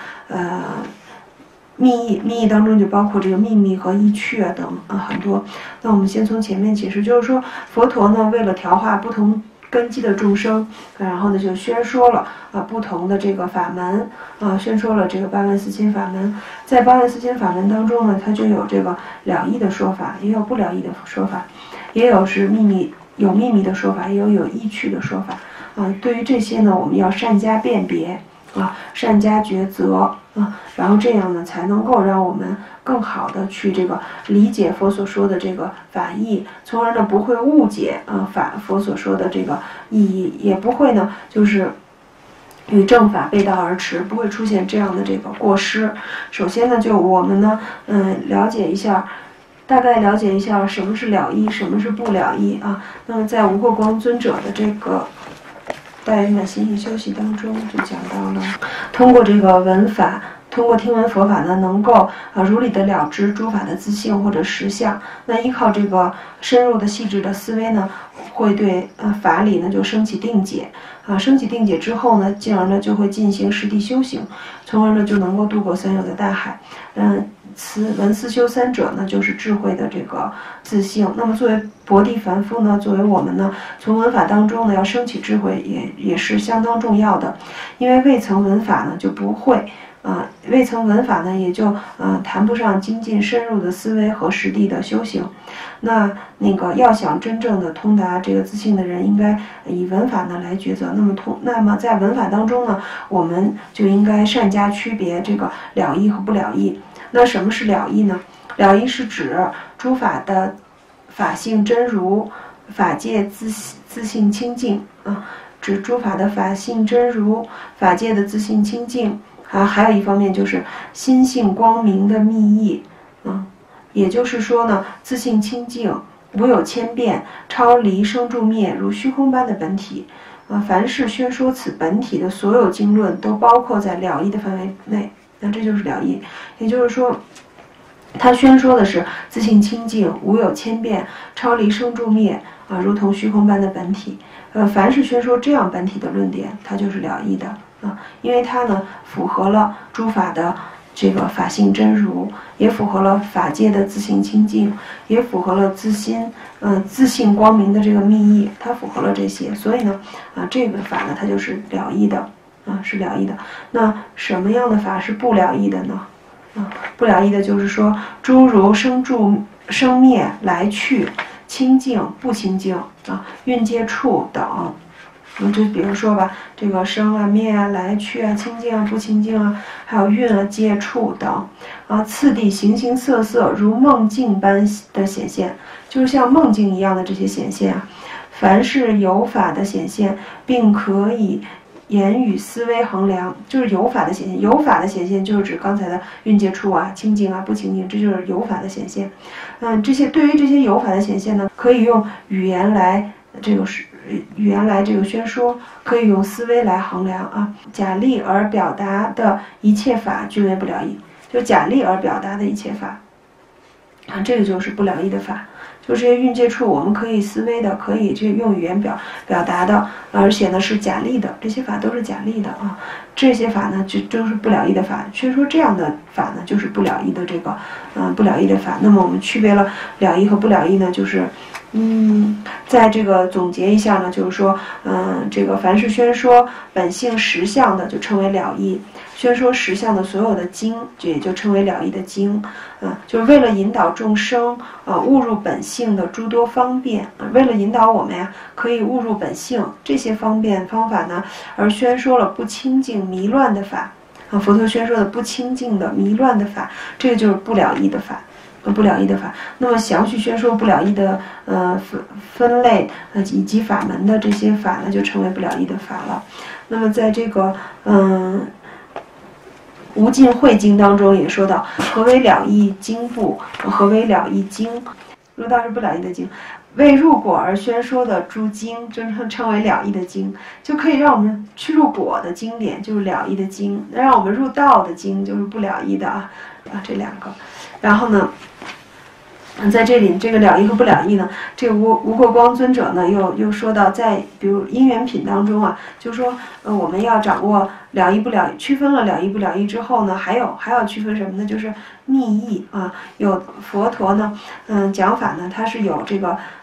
密意当中就包括这个秘密和意趣等很多。那我们先从前面解释，就是说佛陀呢为了调化不同根基的众生，然后呢就宣说了不同的这个法门宣说了这个八万四千法门。在八万四千法门当中呢，它就有这个了义的说法，也有不了义的说法，也有是秘密的说法，也有意趣的说法对于这些呢，我们要善加辨别善加抉择然后这样呢才能够让我们更好的去这个理解佛所说的这个法义，从而呢不会误解佛所说的这个意义，也不会呢就是与正法背道而驰，不会出现这样的这个过失。首先呢，就我们呢大概了解一下什么是了义，什么是不了义那么在无过光尊者的这个大圆满心性修习当中就讲到了，通过这个闻法，通过听闻佛法呢，能够如理的了知诸法的自性或者实相。那依靠这个深入的细致的思维呢，会对法理呢就升起定解升起定解之后呢，进而呢就会进行实地修行，从而呢就能够渡过三有的大海。闻思修三者呢，就是智慧的这个自性。那么作为薄地凡夫呢，作为我们呢，从闻法当中呢要升起智慧也是相当重要的，因为未曾闻法呢就不会未曾闻法呢也就谈不上精进深入的思维和实地的修行。那个要想真正的通达这个自性的人，应该以闻法呢来抉择。那么在闻法当中呢，我们就应该善加区别这个了义和不了义。那什么是了义呢？了义是指诸法的法性真如，法界自性清净指诸法的法性真如，法界的自性清净还有一方面就是心性光明的密意也就是说呢，自性清净，无有千变，超离生住灭，如虚空般的本体凡是宣说此本体的所有经论，都包括在了义的范围内。那这就是了义，也就是说，他宣说的是自性清净，无有千变，超离生住灭如同虚空般的本体。凡是宣说这样本体的论点，它就是了义的因为它呢符合了诸法的这个法性真如，也符合了法界的自性清净，也符合了自性光明的这个密意，它符合了这些，所以呢这个法呢它就是了义的是了义的。那什么样的法是不了义的呢？不了义的就是说，诸如生住、生灭、来去、清净、不清净蕴界处等。就比如说吧，这个生灭来去清净不清净还有蕴界处等次第形形色色如梦境般的显现，就是像梦境一样的这些显现凡是有法的显现，并可以言语思维衡量，就是有法的显现。有法的显现就是指刚才的蕴界处清净不清净，这就是有法的显现。对于这些有法的显现呢，可以用语言来这个宣说，可以用思维来衡量假立而表达的一切法均为不了义，就假立而表达的一切法这个就是不了义的法。就这些蕴界处，我们可以思维的，可以这用语言表达的，而且呢是假立的，这些法都是假立的这些法呢都是不了义的法。宣说这样的法呢，就是不了义的这个不了义的法。那么我们区别了了义和不了义呢，就是在这个总结一下呢，就是说这个凡是宣说本性实相的，就称为了义。宣说实相的所有的经，这也就称为了义的经就是为了引导众生悟入本性的诸多方便为了引导我们可以悟入本性，这些方便方法呢，而宣说了不清净迷乱的法佛陀宣说的不清净的迷乱的法，这个就是不了义的法不了义的法。那么详细宣说不了义的分类以及法门的这些法呢，就称为不了义的法了。那么在这个无尽慧经当中也说到，何为了义经部？何为了义经？入道是不了义的经，为入果而宣说的诸经，真称为了义的经，就可以让我们去入果的经典，就是了义的经；让我们入道的经，就是不了义的这两个。然后呢，在这里这个了义和不了义呢，这个无过光尊者呢又说到，在比如因缘品当中就说我们要掌握了义不了义，区分了了义不了义之后呢，还要区分什么呢？就是密意有佛陀呢讲法呢，它是有这个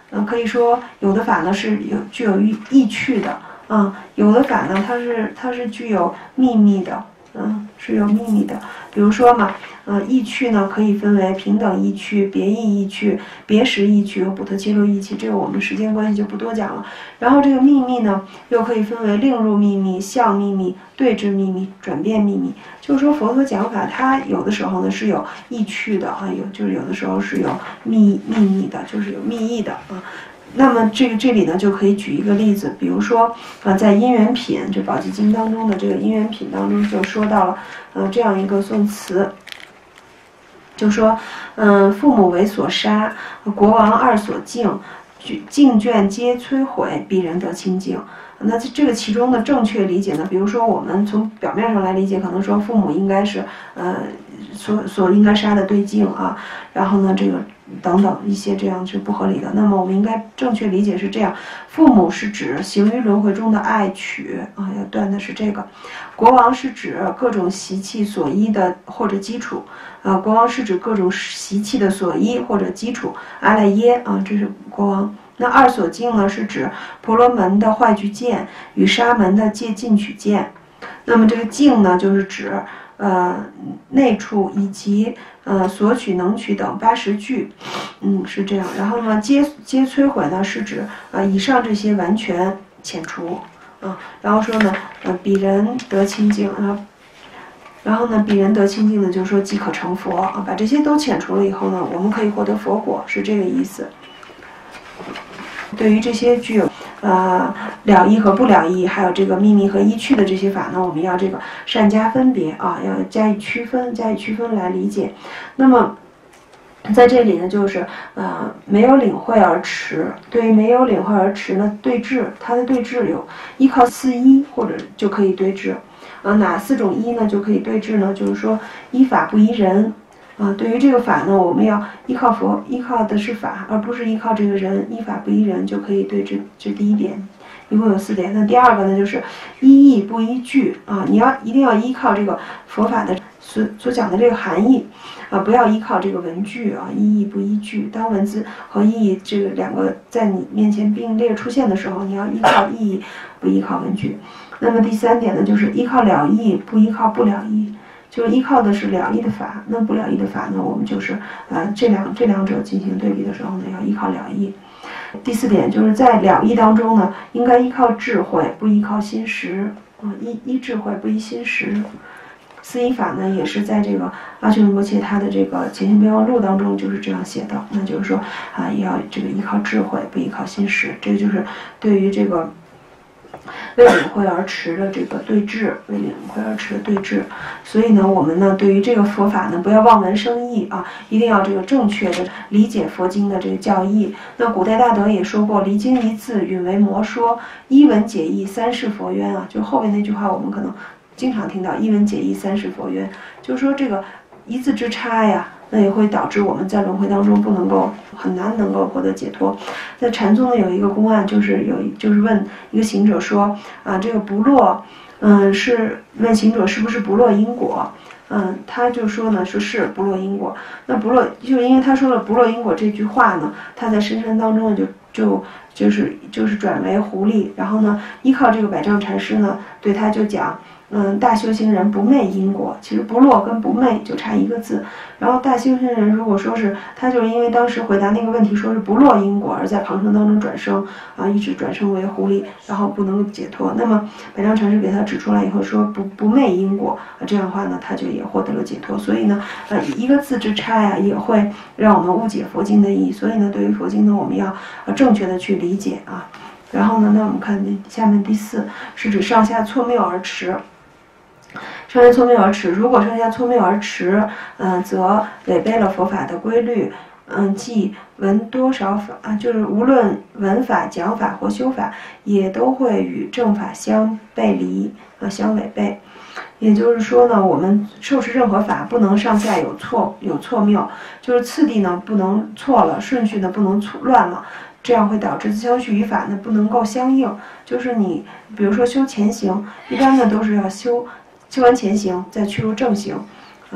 可以说有的法呢是具有意趣的，有的法呢它是具有秘密的，是有秘密的。比如说嘛，意趣呢可以分为平等意趣、别义意趣、别实意趣和补特伽罗意趣，这个我们时间关系就不多讲了。然后这个秘密呢又可以分为令入秘密、相秘密、对治秘密、转变秘密。就是说佛陀讲法，它有的时候呢是有意趣的有的时候是有秘密的，就是有密意的那么这里呢就可以举一个例子，比如说在因缘品这宝积经当中的这个因缘品当中就说到了这样一个颂词，就说父母为所杀，国王二所敬，净卷皆摧毁，彼人得清净。那这个其中的正确理解呢，比如说我们从表面上来理解，可能说父母应该是所应该杀的对境然后呢这个等等一些这样是不合理的。那么我们应该正确理解是这样，父母是指行于轮回中的爱取要断的是这个。国王是指各种习气所依的或者基础国王是指各种习气的所依或者基础，阿赖耶这是国王。那二所敬呢是指婆罗门的坏具见与沙门的戒禁取见。那么这个敬呢就是指内处以及所取能取等80句，是这样。然后呢皆摧毁呢是指以上这些完全遣除然后说呢彼人得清净然后呢彼人得清净呢就是说即可成佛把这些都遣除了以后呢，我们可以获得佛果，是这个意思。对于这些具有了义和不了义，还有这个秘密和依趣的这些法呢，我们要这个善加分别要加以区分来理解。那么在这里呢，就是没有领会而持。对于没有领会而持呢，对治它的对治有依靠4依或者就可以对治哪4种依呢就可以对治呢？就是说依法不依人。对于这个法呢，我们要依靠佛，依靠的是法，而不是依靠这个人。依法不依人就可以对治，这第一点，一共有4点。那第二个呢，就是依义不依据你一定要依靠这个佛法的所讲的这个含义不要依靠这个文句依义不依据。当文字和意义这个2个在你面前并列出现的时候，你要依靠意义，不依靠文句。那么第3点呢，就是依靠了义，不依靠不了义。就是依靠的是了义的法，那不了义的法呢，我们就是这两者进行对比的时候呢，要依靠了义。第4点就是在了义当中呢，应该依靠智慧，不依靠心识依智慧不依心识。4依法呢，也是在这个阿修罗摩切他的这个《前行备忘录》当中就是这样写的，那就是说也要这个依靠智慧，不依靠心识。这个就是对于这个为领会而持的这个对治，为领会而持的对治。所以呢，我们呢对于这个佛法呢，不要望文生义一定要这个正确的理解佛经的这个教义。那古代大德也说过，离经一字，允为魔说，一文解义，三世佛冤就后面那句话我们可能经常听到，一文解义，三世佛冤，就是说这个一字之差那也会导致我们在轮回当中很难能够获得解脱。在禅宗呢有一个公案，就是问一个行者说这个不落是问行者是不是不落因果他就说呢说是不落因果。那不落就因为他说了不落因果这句话呢，他在深山当中就是转为狐狸，然后呢依靠这个百丈禅师呢对他就讲大修行人不昧因果，其实不落跟不昧就差1个字。然后大修行人如果说是他就是因为当时回答那个问题说是不落因果，而在旁生当中转生一直转生为狐狸，然后不能解脱。那么百丈禅师给他指出来以后说不昧因果这样的话呢，他就也获得了解脱。所以呢1个字之差也会让我们误解佛经的意义。所以呢，对于佛经呢，我们要正确的去理解然后呢，那我们看下面第4是指上下错谬而持。上下错谬而持，如果上下错谬而持，则违背了佛法的规律。即闻多少法就是无论闻法、讲法或修法，也都会与正法相背离相违背。也就是说呢，我们受持任何法不能上下有错谬，就是次第呢不能错了，顺序呢不能乱了。这样会导致自相续与法呢不能够相应。就是你比如说修前行，一般呢都是要修完前行再去入正行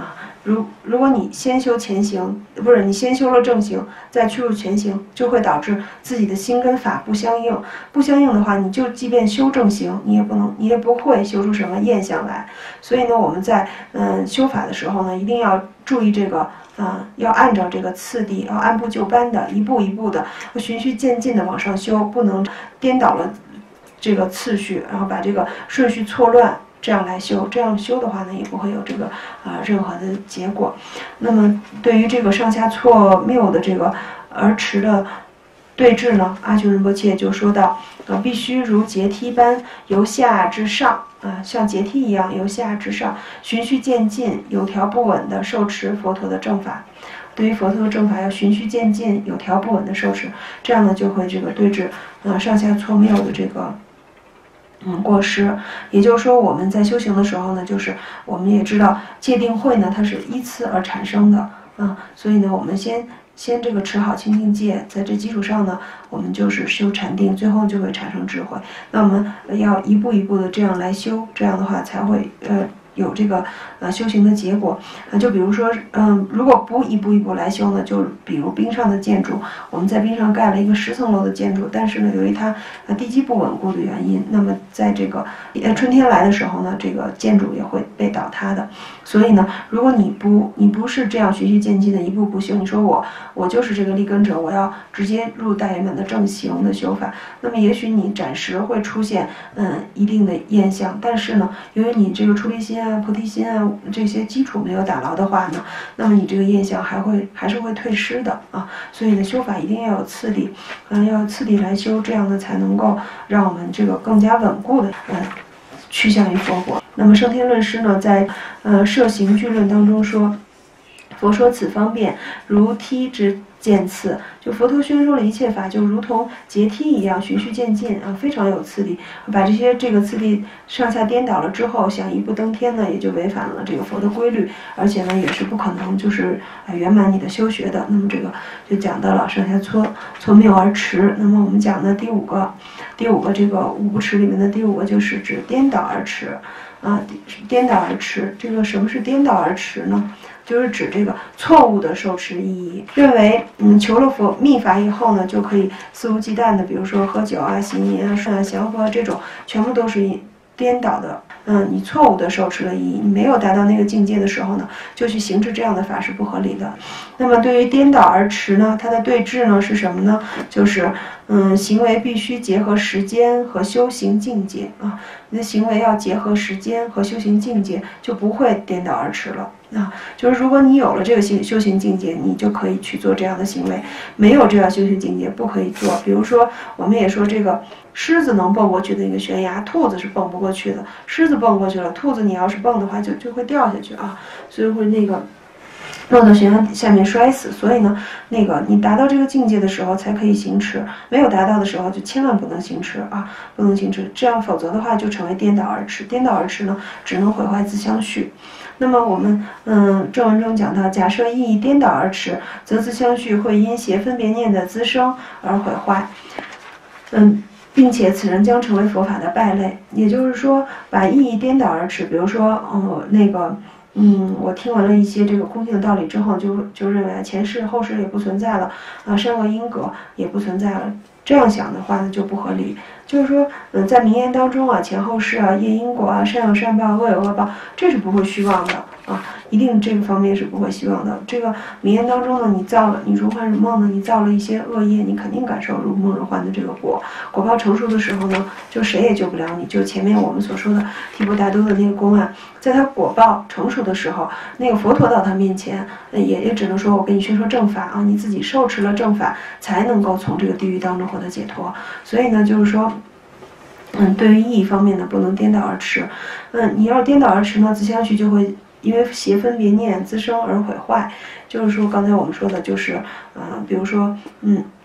如果你先修前行，不是你先修了正行，再去入前行，就会导致自己的心跟法不相应。不相应的话，你就即便修正行，你也不会修出什么验相来。所以呢，我们在修法的时候呢，一定要注意这个。要按照这个次第，要按部就班的，一步一步的，循序渐进的往上修，不能颠倒了这个次序，然后把这个顺序错乱，这样来修。这样修的话呢，也不会有这个任何的结果。那么对于这个上下错谬的这个儿迟的对峙呢，阿修仁波切就说到，必须如阶梯般由下至上。像阶梯一样由下至上，循序渐进、有条不紊地受持佛陀的正法。对于佛陀的正法，要循序渐进、有条不紊地受持，这样呢就会这个对治上下错谬的这个过失。也就是说，我们在修行的时候呢，就是我们也知道戒定慧呢，它是依次而产生的所以呢，我们先这个持好清净戒，在这基础上呢，我们就是修禅定，最后就会产生智慧。那我们要一步一步的这样来修，这样的话才会有这个修行的结果就比如说如果不一步一步来修呢，就比如冰上的建筑，我们在冰上盖了一个10层楼的建筑，但是呢，由于它地基不稳固的原因，那么在这个春天来的时候呢，这个建筑也会被倒塌的。所以呢，如果你不是这样循序渐进的一步步修，你说我就是这个立根者，我要直接入大圆满的正行的修法，那么也许你暂时会出现一定的验相，但是呢，由于你这个出离心菩提心这些基础没有打牢的话呢，那么你这个验相还是会退失的所以呢，修法一定要有次第要有次第来修，这样呢才能够让我们这个更加稳固的趋向于佛果。那么圣天论师呢，在摄行句论当中说，佛说此方便如梯之渐次，就佛陀宣说了一切法，就如同阶梯一样循序渐进非常有次第。把这个次第上下颠倒了之后，想一步登天呢，也就违反了这个佛的规律，而且呢，也是不可能就是圆满你的修学的。那么这个就讲到了上下错谬而迟。那么我们讲的第五个这个五不迟里面的第5个就是指颠倒而迟颠倒而迟。这个什么是颠倒而迟呢？就是指这个错误的受持意义，认为求了佛密法以后呢，就可以肆无忌惮的，比如说喝酒行淫降服这种，全部都是颠倒的。你错误的受持了意义，你没有达到那个境界的时候呢，就去行持这样的法是不合理的。那么对于颠倒而迟呢，它的对治呢是什么呢？就是行为必须结合时间和修行境界你的行为要结合时间和修行境界，就不会颠倒而迟了。就是如果你有了这个修行境界，你就可以去做这样的行为；没有这样修行境界，不可以做。比如说，我们也说这个狮子能蹦过去的一个悬崖，兔子是蹦不过去的。狮子蹦过去了，兔子你要是蹦的话，就会掉下去所以会落到悬崖下面摔死。所以呢，你达到这个境界的时候才可以行持，没有达到的时候就千万不能行持不能行持，这样否则的话就成为颠倒而驰。颠倒而驰呢，只能毁坏自相续。那么我们正文中讲到，假设意义颠倒而驰，则自相续会因邪分别念的滋生而毁坏。并且此人将成为佛法的败类。也就是说，把意义颠倒而驰，比如说我听闻了一些这个空性的道理之后，就认为前世后世也不存在了善恶因果也不存在了。这样想的话呢，就不合理。就是说，在名言当中前后世业因果善有善报，恶有恶报，这是不会虚妄的一定这个方面是不会虚妄的。这个名言当中呢，你如幻如梦呢，你造了一些恶业，你肯定感受如梦如幻的这个果报成熟的时候呢，就谁也救不了你。就前面我们所说的提婆达多的那个公案，在他果报成熟的时候，那个佛陀到他面前，也只能说我给你宣说正法你自己受持了正法，才能够从这个地狱当中获得解脱。所以呢，就是说对于意义方面呢，不能颠倒而驰。你要颠倒而驰呢，自相续就会因为邪分别念滋生而毁坏。就是说刚才我们说的就是比如说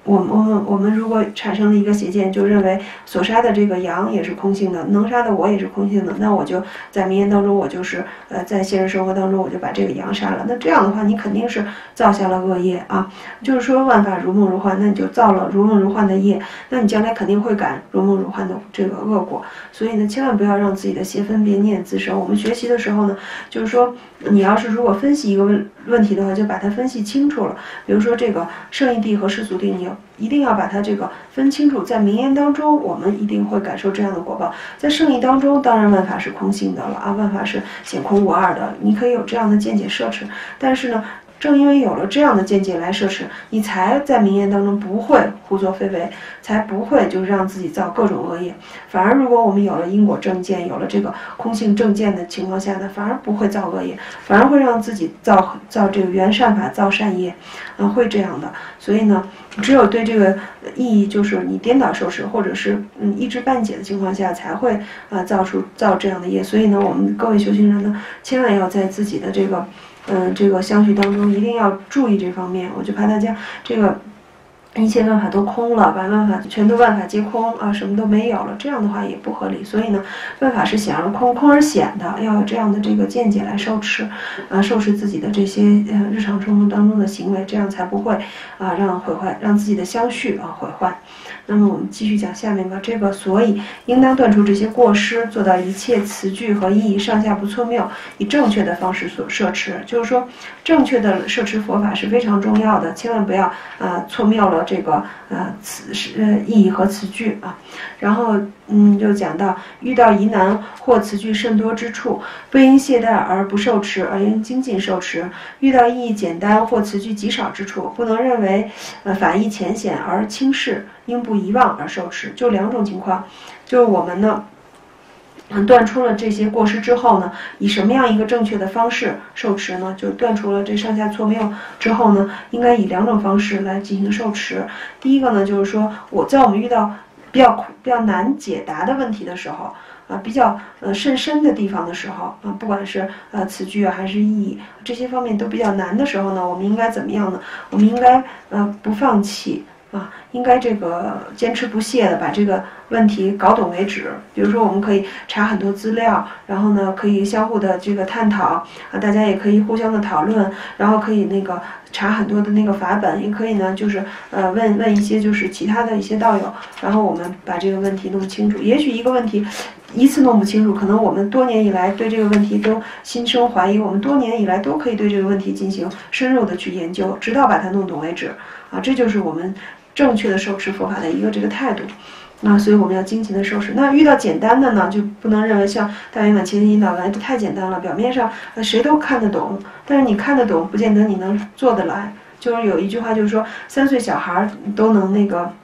我们如果产生了一个邪见，就认为所杀的这个羊也是空性的，能杀的我也是空性的，那我就在名言当中，我就是在现实生活当中，我就把这个羊杀了。那这样的话，你肯定是造下了恶业啊。就是说万法如梦如幻，那你就造了如梦如幻的业，那你将来肯定会感如梦如幻的这个恶果。所以呢，千万不要让自己的邪分别念滋生。我们学习的时候呢，就是说你要是如果分析一个问题的话，就把它分析清楚了。比如说这个圣义谛和世俗谛，你一定要把它这个分清楚。在名言当中，我们一定会感受这样的果报；在圣义当中，当然万法是空性的了啊，万法是显空无二的，你可以有这样的见解摄持。但是呢，正因为有了这样的见解来摄持，你才在名言当中不会胡作非为，才不会就让自己造各种恶业。反而如果我们有了因果正见，有了这个空性正见的情况下呢，反而不会造恶业，反而会让自己造这个缘善法，造善业，会这样的。所以呢，只有对这个意义就是你颠倒受持，或者是一知半解的情况下，才会造这样的业。所以呢，我们各位修行人呢，千万要在自己的这个相续当中一定要注意这方面。我就怕大家这个一切万法都空了，把万法全都万法皆空啊，什么都没有了，这样的话也不合理。所以呢，万法是显而空，空而显的，要有这样的这个见解来受持，受持自己的这些日常生活当中的行为，这样才不会让自己的相续毁坏。那么我们继续讲下面吧。这个所以应当断除这些过失，做到一切词句和意义上下不错谬，以正确的方式所摄持。就是说，正确的摄持佛法是非常重要的，千万不要错谬了这个意义和词句啊。然后就讲到遇到疑难或词句甚多之处，不应懈怠而不受持，而应精进受持；遇到意义简单或词句极少之处，不能认为法义浅显而轻视，应不遗忘而受持。就两种情况，就是我们呢断出了这些过失之后呢，以什么样一个正确的方式受持呢？就断除了这上下错谬之后呢，应该以两种方式来进行受持。第一个呢，就是说我们遇到比较难解答的问题的时候比较甚深的地方的时候不管是词句还是意义这些方面都比较难的时候呢，我们应该怎么样呢？我们应该不放弃应该这个坚持不懈的把这个问题搞懂为止。比如说我们可以查很多资料，然后呢可以相互的这个探讨大家也可以互相的讨论，然后可以查很多的那个法本，也可以呢就是问一些就是其他的一些道友，然后我们把这个问题弄清楚。也许一个问题一次弄不清楚，可能我们多年以来对这个问题都心生怀疑，我们多年以来都可以对这个问题进行深入的去研究，直到把它弄懂为止这就是我们正确的受持佛法的一个这个态度。所以我们要精勤的受持。那遇到简单的呢，就不能认为像大圆满前行引导来这太简单了，表面上谁都看得懂，但是你看得懂不见得你能做得来。就是有一句话就是说3岁小孩都能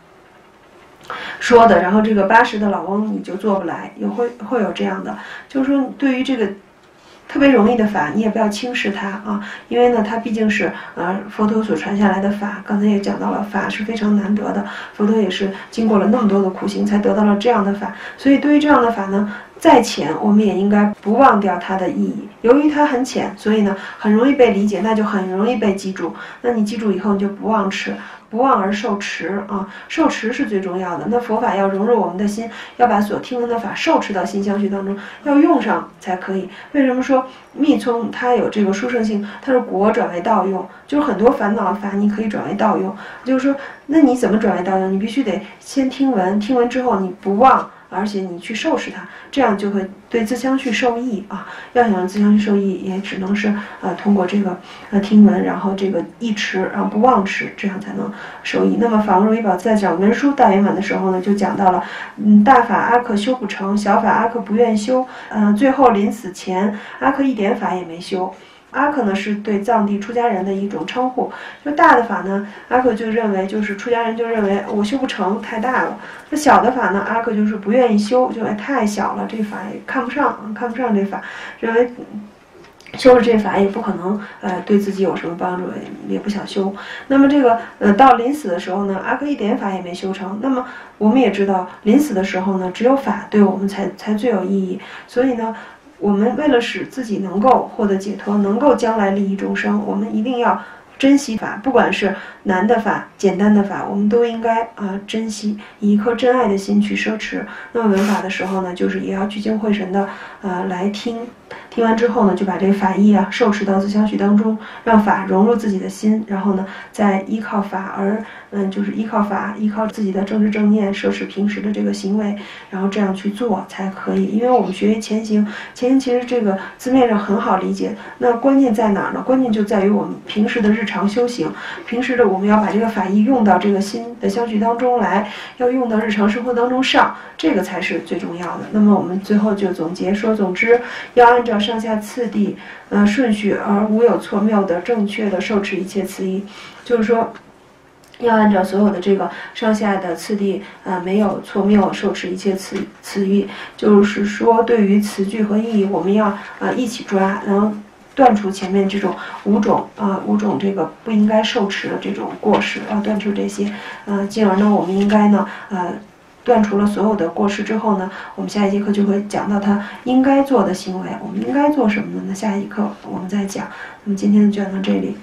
说的，然后这个80的老翁你就做不来，会有这样的。就是说对于这个特别容易的法，你也不要轻视它因为呢它毕竟是佛陀所传下来的法。刚才也讲到了，法是非常难得的，佛陀也是经过了那么多的苦行才得到了这样的法。所以对于这样的法呢，再浅我们也应该不忘掉它的意义。由于它很浅，所以呢很容易被理解，那就很容易被记住。那你记住以后，你就不忘而受持受持是最重要的。那佛法要融入我们的心，要把所听闻的法受持到心相续当中，要用上才可以。为什么说密宗它有这个殊胜性？它是果转为道用，就是很多烦恼的法你可以转为道用。就是说，那你怎么转为道用？你必须得先听闻，听闻之后你不忘，而且你去受持它，这样就会对自相续受益要想让自相续受益，也只能是通过这个听闻，然后这个忆持，然后不忘持，这样才能受益。那么法王如意宝在讲文殊大圆满的时候呢，就讲到了大法阿克修不成，小法阿克不愿修，最后临死前阿克一点法也没修。阿克呢是对藏地出家人的一种称呼，就大的法呢，阿克就认为就是出家人就认为我修不成，太大了。那小的法呢，阿克就是不愿意修，就太小了，这法也看不上这法，认为修了这法也不可能对自己有什么帮助，也不想修。那么这个到临死的时候呢，阿克一点法也没修成。那么我们也知道，临死的时候呢，只有法对我们才最有意义。所以呢，我们为了使自己能够获得解脱，能够将来利益众生，我们一定要珍惜法，不管是难的法、简单的法，我们都应该珍惜，以一颗真爱的心去摄持。那么闻法的时候呢，就是也要聚精会神的来听，听完之后呢，就把这个法义受持到自相续当中，让法融入自己的心，然后呢，再依靠法而就是依靠法，依靠自己的正知正念，摄持平时的这个行为，然后这样去做才可以。因为我们学前行，前行其实这个字面上很好理解，那关键在哪儿呢？关键就在于我们平时的日常修行，平时的我们要把这个法义用到这个心的相续当中来，要用到日常生活当中上，这个才是最重要的。那么我们最后就总结说，总之要按照上下次第顺序而无有错谬的正确的受持一切词义，就是说要按照所有的这个上下的次第没有错谬受持一切词义，就是说对于词句和意义我们要一起抓，然后断除前面这种五种这个不应该受持的这种过失，要断除这些进而呢我们应该呢断除了所有的过失之后呢，我们下一节课就会讲到他应该做的行为，我们应该做什么呢？那下一课我们再讲。那么今天就讲到这里。